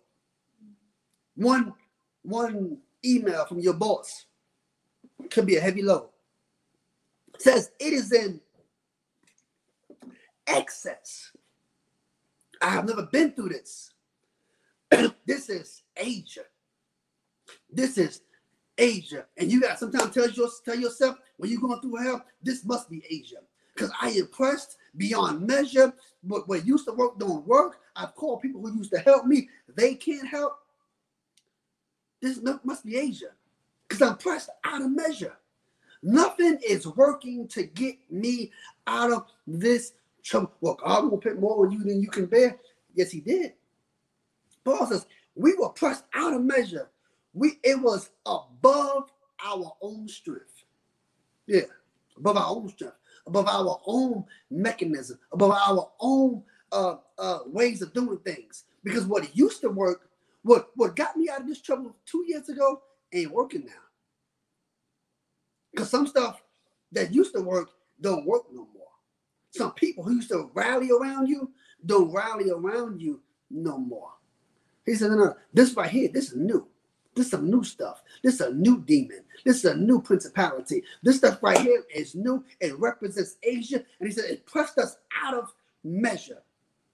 One, one email from your boss could be a heavy load. It says it is in excess. I have never been through this. This is Asia. This is Asia. And you got to sometimes tell, your, tell yourself, when you're going through hell, this must be Asia. Because I am pressed beyond measure. But what used to work don't work. I've called people who used to help me. They can't help. This must be Asia. Because I'm pressed out of measure. Nothing is working to get me out of this trouble. Well, God will put more on you than you can bear. Yes, he did. Paul says, we were pressed out of measure. We It was above our own strength. Yeah, above our own strength, above our own mechanism, above our own uh, uh, ways of doing things. Because what used to work, what, what got me out of this trouble two years ago, ain't working now. Because some stuff that used to work don't work no more. Some people who used to rally around you don't rally around you no more. He said, no, no, this right here, this is new. This is some new stuff. This is a new demon. This is a new principality. This stuff right here is new. It represents Asia. And he said it pressed us out of measure,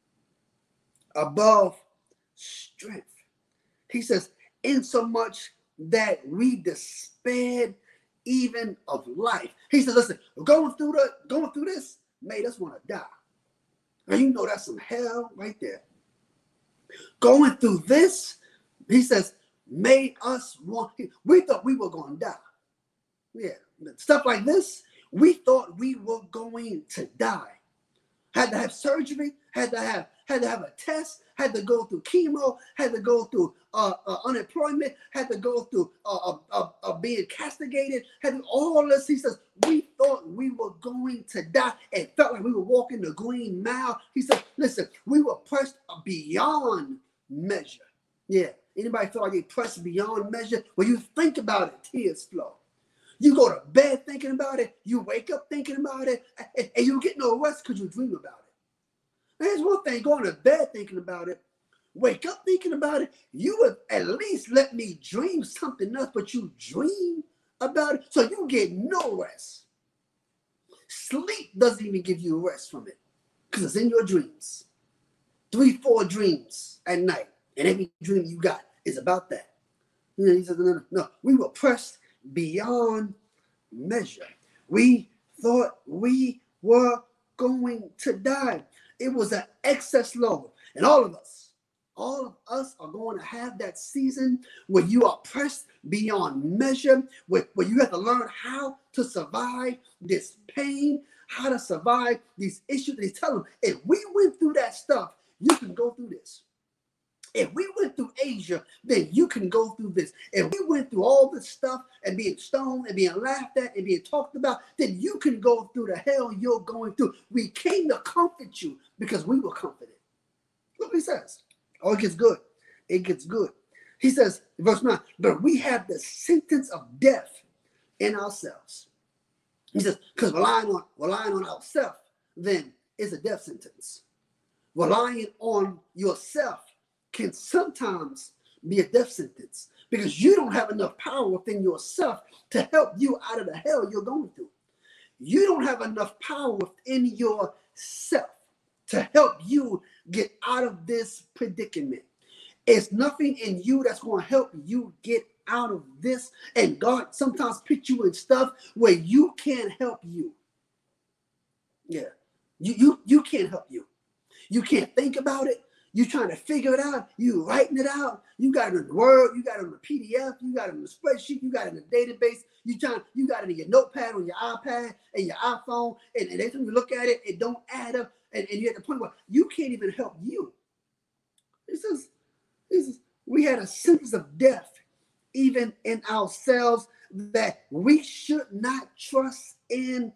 above strength. He says, insomuch that we despaired even of life. He says, listen, going through the going through this made us want to die. And you know that's some hell right there. Going through this, he says, made us want, we thought we were going to die. Yeah, stuff like this, we thought we were going to die. Had to have surgery, had to have, had to have a test, had to go through chemo, had to go through uh, uh, unemployment, had to go through uh, uh, uh, uh, being castigated, had to, all this. He says, we thought we were going to die. It felt like we were walking the green mile. He said, listen, we were pressed beyond measure. Yeah. Anybody feel like they pressed beyond measure? When you think about it, tears flow. You go to bed thinking about it. You wake up thinking about it. And, and you get no rest because you dream about it. There's one thing, going to bed thinking about it. Wake up thinking about it. You would at least let me dream something else, but you dream about it. So you get no rest. Sleep doesn't even give you rest from it because it's in your dreams. Three, four dreams at night. And every dream you got is about that. You know, he said, no, no, no. We were pressed beyond measure. We thought we were going to die. It was an excess load. And all of us, all of us are going to have that season where you are pressed beyond measure, where, where you have to learn how to survive this pain, how to survive these issues. And he's telling them, if we went through that stuff, you can go through this. If we went through Asia, then you can go through this. If we went through all this stuff and being stoned and being laughed at and being talked about, then you can go through the hell you're going through. We came to comfort you because we were comforted. Look what he says. Oh, it gets good. It gets good. He says, verse nine, but we have the sentence of death in ourselves. He says, because relying on, relying on ourselves, then is a death sentence. Relying on yourself can sometimes be a death sentence because you don't have enough power within yourself to help you out of the hell you're going through. You don't have enough power within yourself to help you get out of this predicament. It's nothing in you that's going to help you get out of this. And God sometimes puts you in stuff where you can't help you. Yeah, you, you, you can't help you. You can't think about it. You trying to figure it out. You writing it out. You got it in the Word. You got it on the P D F. You got it in the spreadsheet. You got it in the database. You trying. You got it in your notepad on your iPad and your iPhone. And, and every time you look at it, it don't add up. And, and you're at the point where you can't even help you. This is, this is. We had a sense of death, even in ourselves, that we should not trust in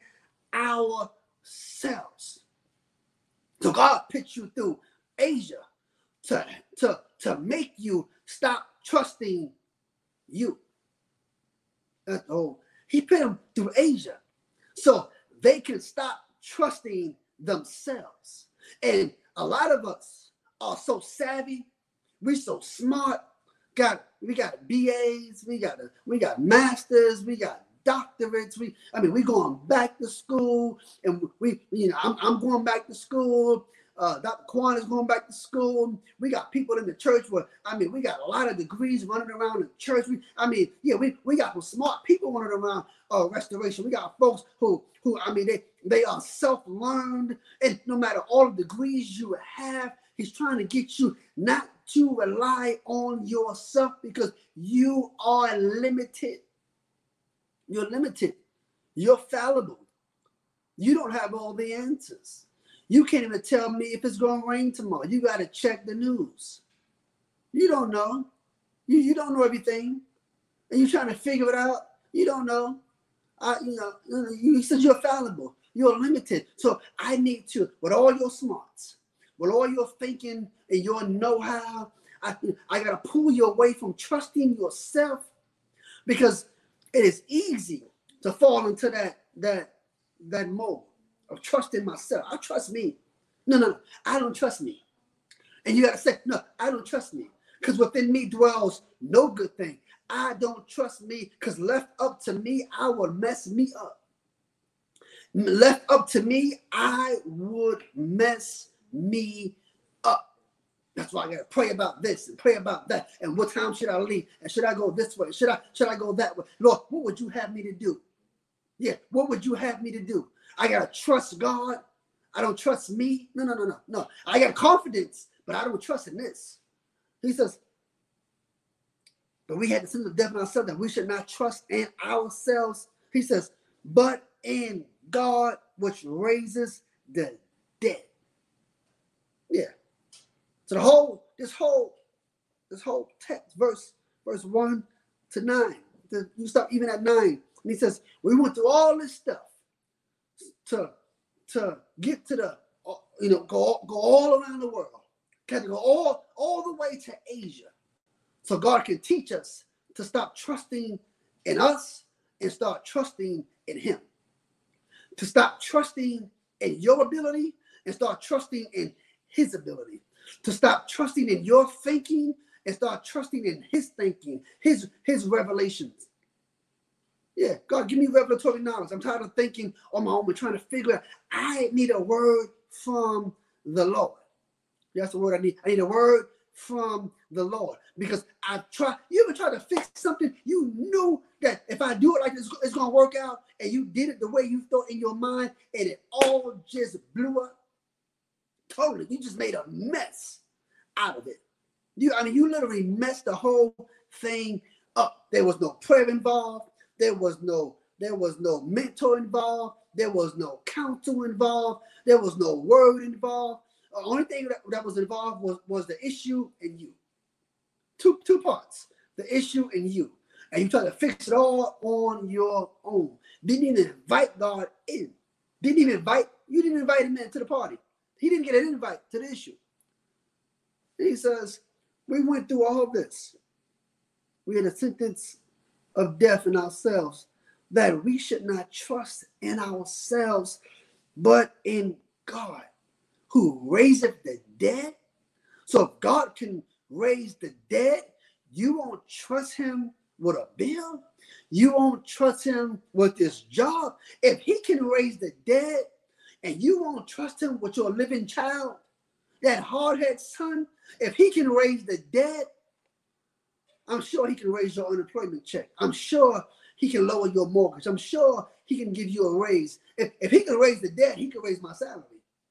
ourselves. So God put you through Asia to, to, to make you stop trusting you. That's the whole. He put them through Asia so they can stop trusting themselves. And a lot of us are so savvy, we're so smart, got we got B As, we got a, we got masters, we got doctorates. We, I mean, we going back to school, and we, you know, I'm, I'm going back to school. Uh, Doctor Kwan is going back to school. We got people in the church where, I mean, we got a lot of degrees running around the church. We, I mean, yeah, we, we got some smart people running around uh, restoration. We got folks who, who, I mean, they, they are self-learned, and no matter all the degrees you have, he's trying to get you not to rely on yourself because you are limited. You're limited. You're fallible. You don't have all the answers. You can't even tell me if it's going to rain tomorrow. You got to check the news. You don't know. You, you don't know everything. And you're trying to figure it out. You don't know. I, you know, you said you're fallible. You're limited. So I need to, with all your smarts, with all your thinking and your know-how, I, I got to pull you away from trusting yourself because it is easy to fall into that, that, that mode of trusting myself. I trust me. No, no, no. I don't trust me. And you got to say, no, I don't trust me. Because within me dwells no good thing. I don't trust me, because left up to me, I would mess me up. Left up to me, I would mess me up. That's why I gotta pray about this and pray about that. And what time should I leave? And should I go this way? Should I should I go that way? Lord, what would you have me to do? Yeah, what would you have me to do? I gotta trust God. I don't trust me. No, no, no, no, no. I got confidence, but I don't trust in this. He says, but we had the sin of death in ourselves, that we should not trust in ourselves. He says, but in God, which raises the dead. Yeah. So the whole, this whole, this whole text, verse, verse one to nine. The, you stop even at nine. And he says, we went through all this stuff to, to get to the, you know, go, go all around the world. Got to go all, all the way to Asia. So God can teach us to stop trusting in us and start trusting in him. To stop trusting in your ability and start trusting in his ability. To stop trusting in your thinking and start trusting in his thinking, his, his revelations. Yeah, God, give me revelatory knowledge. I'm tired of thinking on my own and trying to figure out. I need a word from the Lord. That's the word I need. I need a word from the Lord, because I try. You ever try to fix something you knew that if I do it like this, it's going to work out, and you did it the way you thought in your mind, and it all just blew up? Totally, you just made a mess out of it. You, I mean, you literally messed the whole thing up. There was no prayer involved. There was no, there was no mentor involved. There was no counsel involved. There was no word involved. The only thing that, that was involved was, was the issue and you. Two, two parts, the issue and you. And you try to fix it all on your own. Didn't even invite God in. Didn't even invite, you didn't invite him into the party. He didn't get an invite to the issue. And he says, we went through all of this. We had a sentence of death in ourselves, that we should not trust in ourselves, but in God, who raiseth the dead. So if God can raise the dead, you won't trust him with a bill. You won't trust him with this job. If he can raise the dead and you won't trust him with your living child, that hard-headed son, if he can raise the dead, I'm sure he can raise your unemployment check. I'm sure he can lower your mortgage. I'm sure he can give you a raise. If, if he can raise the dead, he can raise my salary.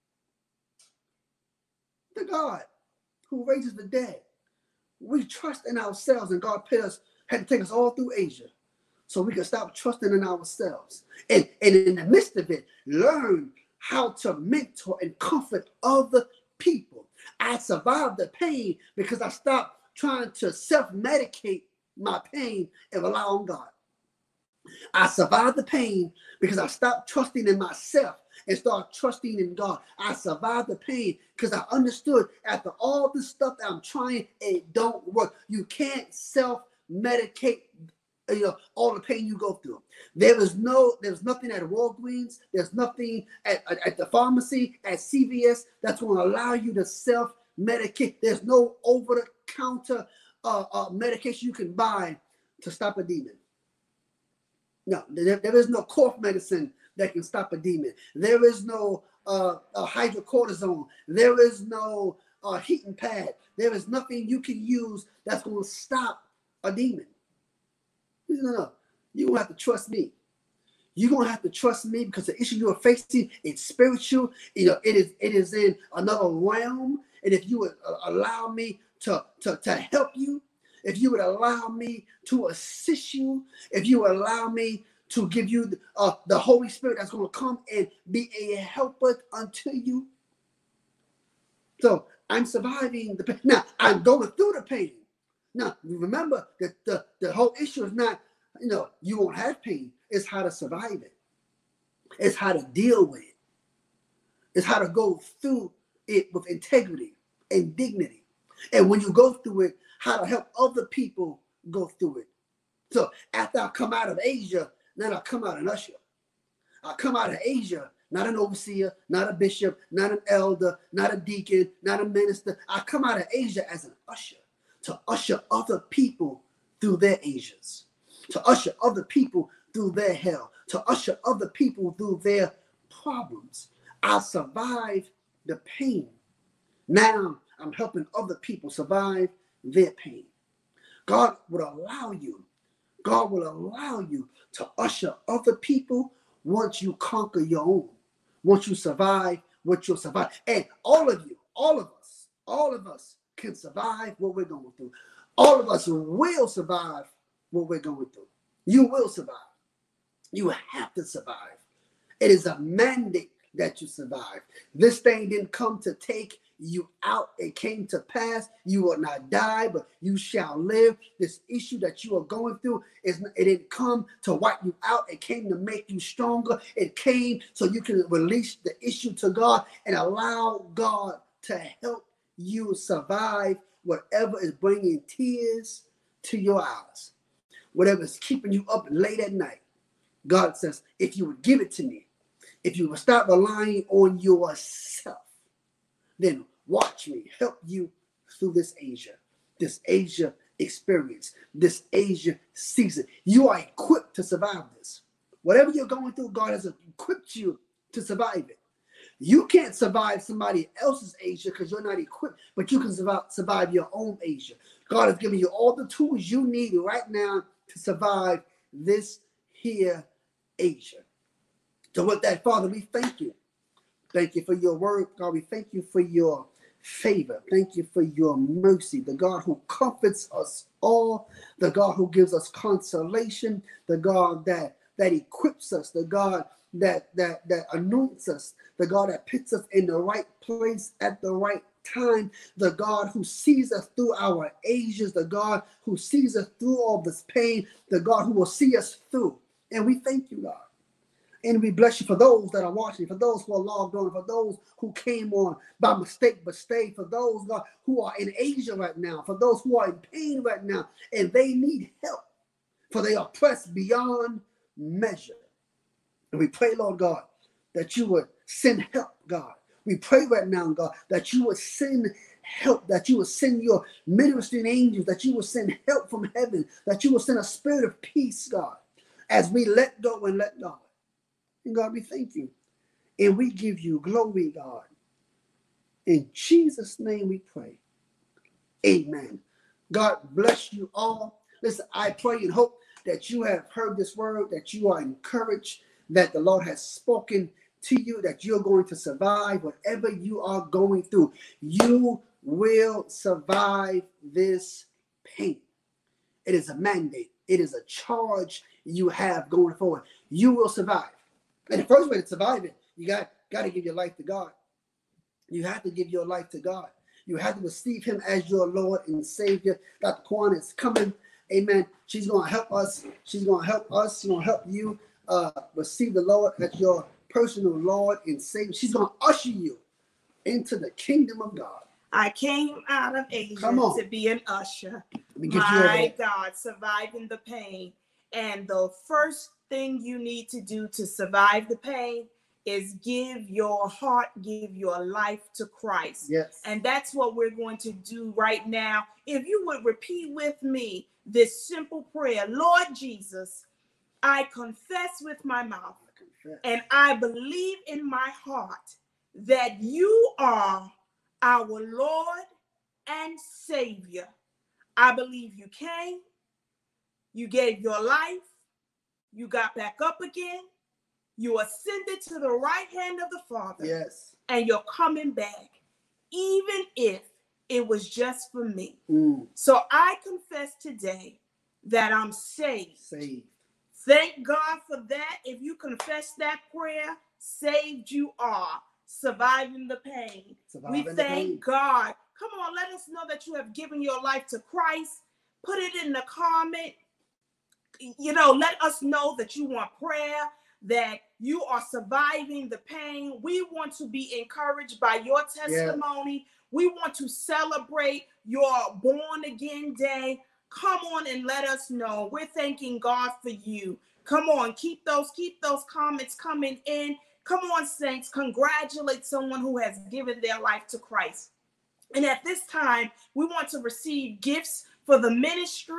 The God who raises the dead. We trust in ourselves, and God put us, had to take us all through Asia so we can stop trusting in ourselves. And, and in the midst of it, learn how to mentor and comfort other people. I survived the pain because I stopped trying to self-medicate my pain and rely on God. I survived the pain because I stopped trusting in myself and started trusting in God. I survived the pain because I understood after all the stuff that I'm trying, it don't work. You can't self-medicate, you know, all the pain you go through. There is no, there's nothing at Walgreens. There's nothing at, at, at the pharmacy, at C V S that's going to allow you to self-medicate. There's no over-the-counter uh, uh, medication you can buy to stop a demon. No, there, there is no cough medicine that can stop a demon. There is no uh, uh, hydrocortisone. There is no uh, heating pad. There is nothing you can use that's going to stop a demon. No, no, you're going to have to trust me. You're going to have to trust me because the issue you are facing, it's spiritual. You know, it is, it is in another realm. And if you would allow me to, to, to help you, if you would allow me to assist you, if you would allow me to give you the, uh, the Holy Spirit that's going to come and be a helper unto you. So I'm surviving the pain. Now, I'm going through the pain. Now, remember that the, the whole issue is not, you know, you won't have pain. It's how to survive it. It's how to deal with it. It's how to go through it with integrity and dignity. And when you go through it, how to help other people go through it. So after I come out of Asia, then I come out an usher. I come out of Asia, not an overseer, not a bishop, not an elder, not a deacon, not a minister. I come out of Asia as an usher to usher other people through their Asias, to usher other people through their hell, to usher other people through their problems. I survived the pain. Now I'm helping other people survive their pain. God will allow you, God will allow you to usher other people once you conquer your own, once you survive what you'll survive. And all of you, all of us, all of us can survive what we're going through. All of us will survive what we're going through. You will survive. You have to survive. It is a mandate that you survive. This thing didn't come to take you out. It came to pass. You will not die, but you shall live. This issue that you are going through, is it didn't come to wipe you out. It came to make you stronger. It came so you can release the issue to God and allow God to help you survive whatever is bringing tears to your eyes, whatever is keeping you up late at night. God says, if you would give it to me, if you would stop relying on yourself, then watch me help you through this Asia, this Asia experience, this Asia season. You are equipped to survive this. Whatever you're going through, God has equipped you to survive it. You can't survive somebody else's Asia because you're not equipped, but you can survive, survive your own Asia. God has given you all the tools you need right now to survive this here Asia. So with that, Father, we thank you. Thank you for your word, God. We thank you for your favor. Thank you for your mercy, the God who comforts us all, the God who gives us consolation, the God that, that equips us, the God that, that, that anoints us, the God that puts us in the right place at the right time, the God who sees us through our ages, the God who sees us through all this pain, the God who will see us through. And we thank you, God. And we bless you for those that are watching, for those who are logged on, for those who came on by mistake but stayed, for those, God, who are in Asia right now, for those who are in pain right now, and they need help, for they are pressed beyond measure. And we pray, Lord God, that you would send help, God. We pray right now, God, that you would send help, that you would send your ministering angels, that you would send help from heaven, that you would send a spirit of peace, God, as we let go and let God. And God, we thank you. And we give you glory, God. In Jesus' name we pray. Amen. God bless you all. Listen, I pray and hope that you have heard this word, that you are encouraged, that the Lord has spoken to you, that you're going to survive whatever you are going through. You will survive this pain. It is a mandate. It is a charge you have going forward. You will survive. And the first way to survive it, you got, got to give your life to God. You have to give your life to God. You have to receive him as your Lord and Savior. Doctor Kwan is coming. Amen. She's going to help us. She's going to help us. She's going to help you uh, receive the Lord as your personal Lord and Savior. She's going to usher you into the kingdom of God. I came out of Asia to be an usher. My God, surviving the pain. And the first thing you need to do to survive the pain is give your heart, give your life to Christ. Yes. And that's what we're going to do right now. If you would repeat with me this simple prayer: Lord Jesus, I confess with my mouth and I believe in my heart that you are our Lord and Savior. I believe you came, you gave your life, you got back up again, you ascended to the right hand of the Father. Yes. And you're coming back, even if it was just for me. Mm. So I confess today that I'm saved. Saved. Thank God for that. If you confess that prayer, saved you are. Surviving the pain. Surviving we thank pain. God. Come on, let us know that you have given your life to Christ. Put it in the comment. You know, let us know that you want prayer, that you are surviving the pain. We want to be encouraged by your testimony. Yeah. We want to celebrate your born again day. Come on and let us know. We're thanking God for you. Come on, keep those, keep those comments coming in. Come on, saints, congratulate someone who has given their life to Christ. And at this time, we want to receive gifts for the ministry.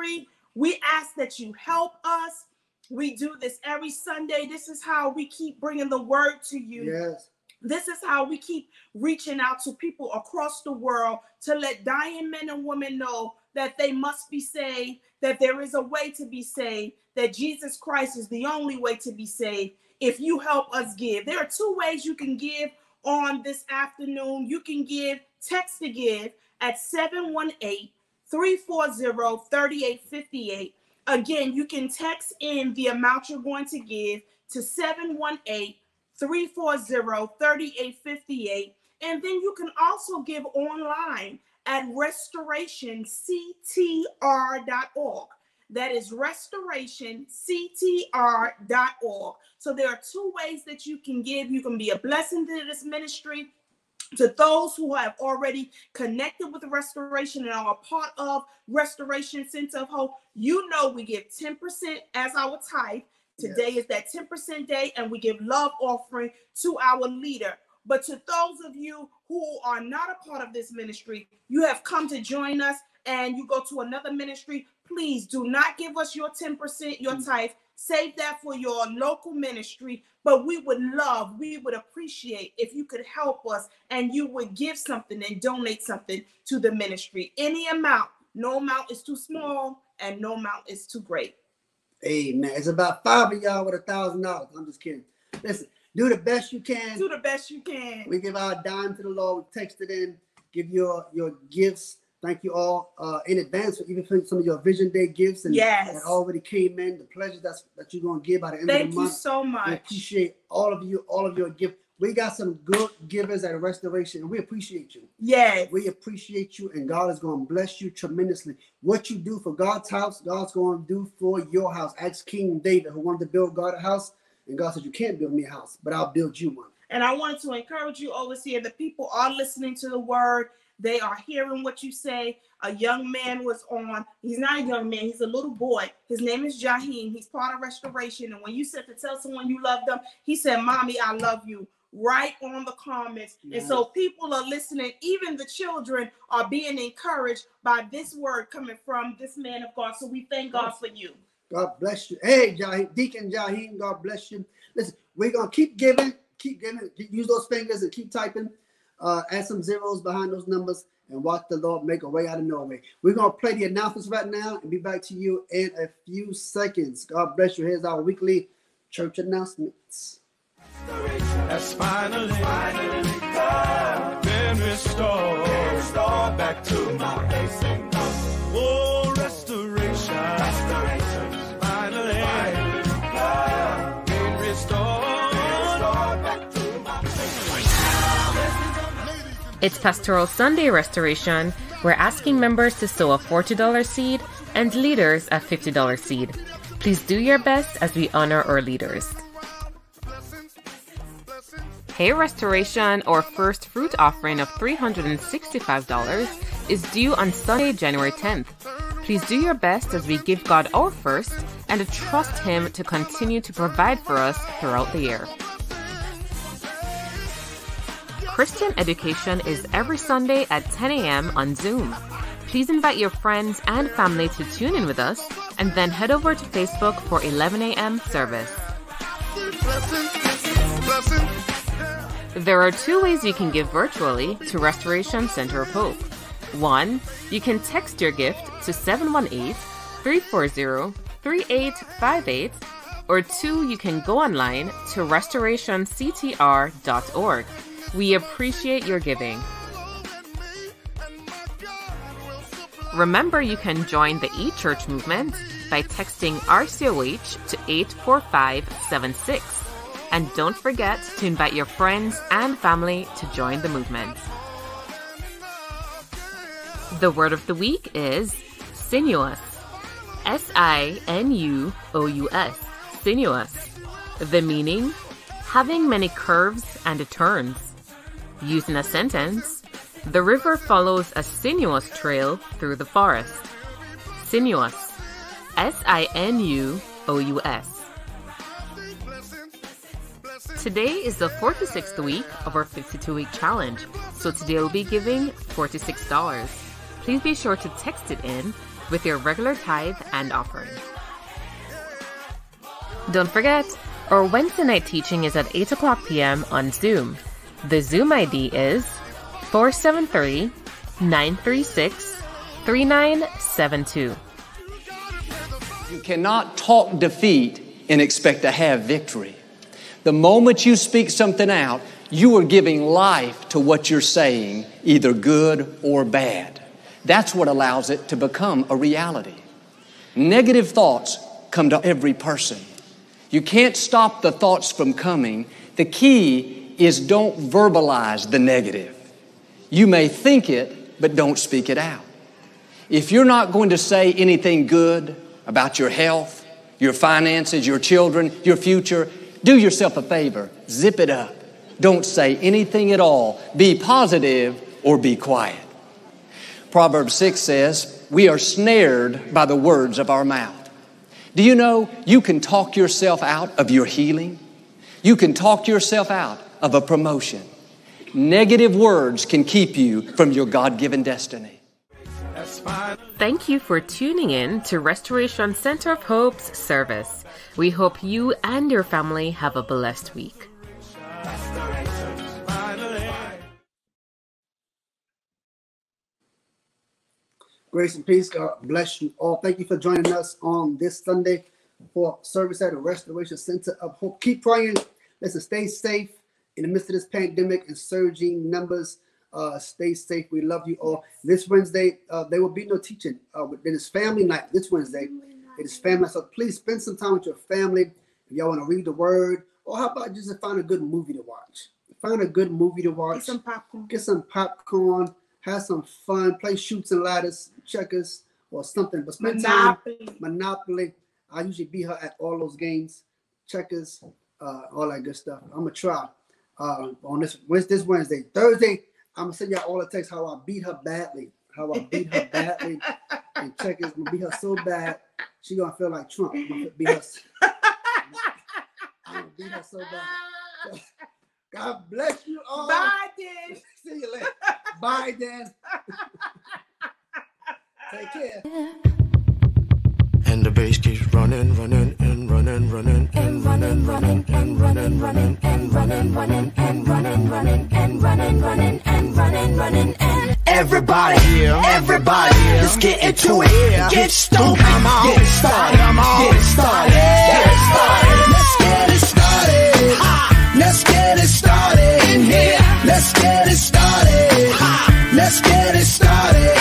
We ask that you help us. We do this every Sunday. This is how we keep bringing the word to you. Yes. This is how we keep reaching out to people across the world to let dying men and women know that they must be saved, that there is a way to be saved, that Jesus Christ is the only way to be saved. If you help us give, there are two ways you can give on this afternoon. You can give, text to give at seven one eight, three four zero, three eight five eight. Again, you can text in the amount you're going to give to seven one eight, three four zero, three eight five eight. And then you can also give online at restoration c t r dot org. That is restoration c t r dot org. So there are two ways that you can give. You can be a blessing to this ministry. To those who have already connected with Restoration and are a part of Restoration Center of Hope, you know we give ten percent as our tithe. Today yes. is that ten percent day, and we give love offering to our leader. But to those of you who are not a part of this ministry, you have come to join us and you go to another ministry, please do not give us your ten percent, your tithe. Save that for your local ministry. But we would love, we would appreciate if you could help us and you would give something and donate something to the ministry. Any amount, no amount is too small and no amount is too great. Amen. It's about five of y'all with a thousand dollars. I'm just kidding. Listen, do the best you can. Do the best you can. We give our dime to the Lord. We text it in. Give your, your gifts. Thank you all uh, in advance for even for some of your Vision Day gifts and yes. that already came in. The pleasure that's that you're gonna give by the end Thank of the month. Thank you so much. We appreciate all of you, all of your gifts. We got some good givers at Restoration, and we appreciate you. Yes. We appreciate you, and God is going to bless you tremendously. What you do for God's house, God's going to do for your house. Ask King David, who wanted to build God a house, and God said, you can't build me a house, but I'll build you one. And I wanted to encourage you, overseer, that people are listening to the word. They are hearing what you say. A young man was on. He's not a young man. He's a little boy. His name is Jaheem. He's part of Restoration. And when you said to tell someone you love them, he said, Mommy, I love you. Right on the comments. Yes. And so people are listening. Even the children are being encouraged by this word coming from this man of God. So we thank God for you. God bless you. Hey, Jaheem, Deacon Jaheem, God bless you. Listen, we're going to keep giving. Keep giving. Use those fingers and keep typing. Uh, add some zeros behind those numbers and watch the Lord make a way out of no way. We're going to play the announcements right now and be back to you in a few seconds. God bless you. Here's our weekly church announcements. Has finally, finally come, been restored, been restored back to my basic. Oh, restoration, restoration, finally, finally come, been restored, been restored back to my basic. It's Pastoral Sunday Restoration. We're asking members to sow a forty dollars seed and leaders a fifty dollars seed. Please do your best as we honor our leaders. Hey Restoration, our first fruit offering of three hundred sixty-five dollars is due on Sunday, January tenth. Please do your best as we give God our first and trust Him to continue to provide for us throughout the year. Christian education is every Sunday at ten a.m. on Zoom. Please invite your friends and family to tune in with us and then head over to Facebook for eleven a.m. service. There are two ways you can give virtually to Restoration Center of Hope. One, you can text your gift to seven one eight, three four zero, three eight five eight, or two, you can go online to restoration c t r dot org. We appreciate your giving. Remember, you can join the eChurch movement by texting R C O H to eight four five seven six. And don't forget to invite your friends and family to join the movement. The word of the week is sinuous. S I N U O U S. Sinuous. The meaning, having many curves and turns. Used in a sentence, the river follows a sinuous trail through the forest. Sinuous. S I N U O U S. Today is the forty-sixth week of our fifty-two week challenge, so today we'll be giving forty-six dollars. Please be sure to text it in with your regular tithe and offering. Don't forget, our Wednesday night teaching is at eight o'clock p m on Zoom. The Zoom I D is four seven three, nine three six, three nine seven two. You cannot talk defeat and expect to have victory. The moment you speak something out, you are giving life to what you're saying, either good or bad. That's what allows it to become a reality. Negative thoughts come to every person. You can't stop the thoughts from coming. The key is don't verbalize the negative. You may think it, but don't speak it out. If you're not going to say anything good about your health, your finances, your children, your future, do yourself a favor. Zip it up. Don't say anything at all. Be positive or be quiet. Proverbs six says, we are snared by the words of our mouth. Do you know you can talk yourself out of your healing? You can talk yourself out of a promotion. Negative words can keep you from your God-given destiny. Thank you for tuning in to Restoration Center of Hope's service. We hope you and your family have a blessed week. Grace and peace. God bless you all. Thank you for joining us on this Sunday for service at the Restoration Center of Hope. Keep praying. Listen, stay safe in the midst of this pandemic and surging numbers. Uh, stay safe. We love you all. This Wednesday, uh, there will be no teaching. Uh, it is family night this Wednesday. It is family. So please spend some time with your family. If y'all want to read the word, or how about just find a good movie to watch? Find a good movie to watch. Get some popcorn. Get some popcorn. Have some fun. Play Chutes and Ladders, checkers, or something. But spend Monopoly. time. Monopoly. I usually beat her at all those games. Checkers, uh, all that good stuff. I'm going to try uh, on this, this Wednesday. Thursday, I'm going to send y'all all the texts how I beat her badly. How I beat her badly. And checkers, I'm going to beat her so bad, she going to feel like Trump. I'm going to beat her. I'm going to beat her so bad. God bless you all. Bye, Dan. See you later. Bye, Dan. Take care. And the bass keeps running, running, and running, running, and running, running, and running, running, and running, running, and running, running, and running, running, and running, running, and everybody, everybody, let's get into it. Get stoked. Come on. Get it started. Come on. Get it started. Get it started. Let's get it started. Let's get it started in here. Let's get it started. Let's get it started.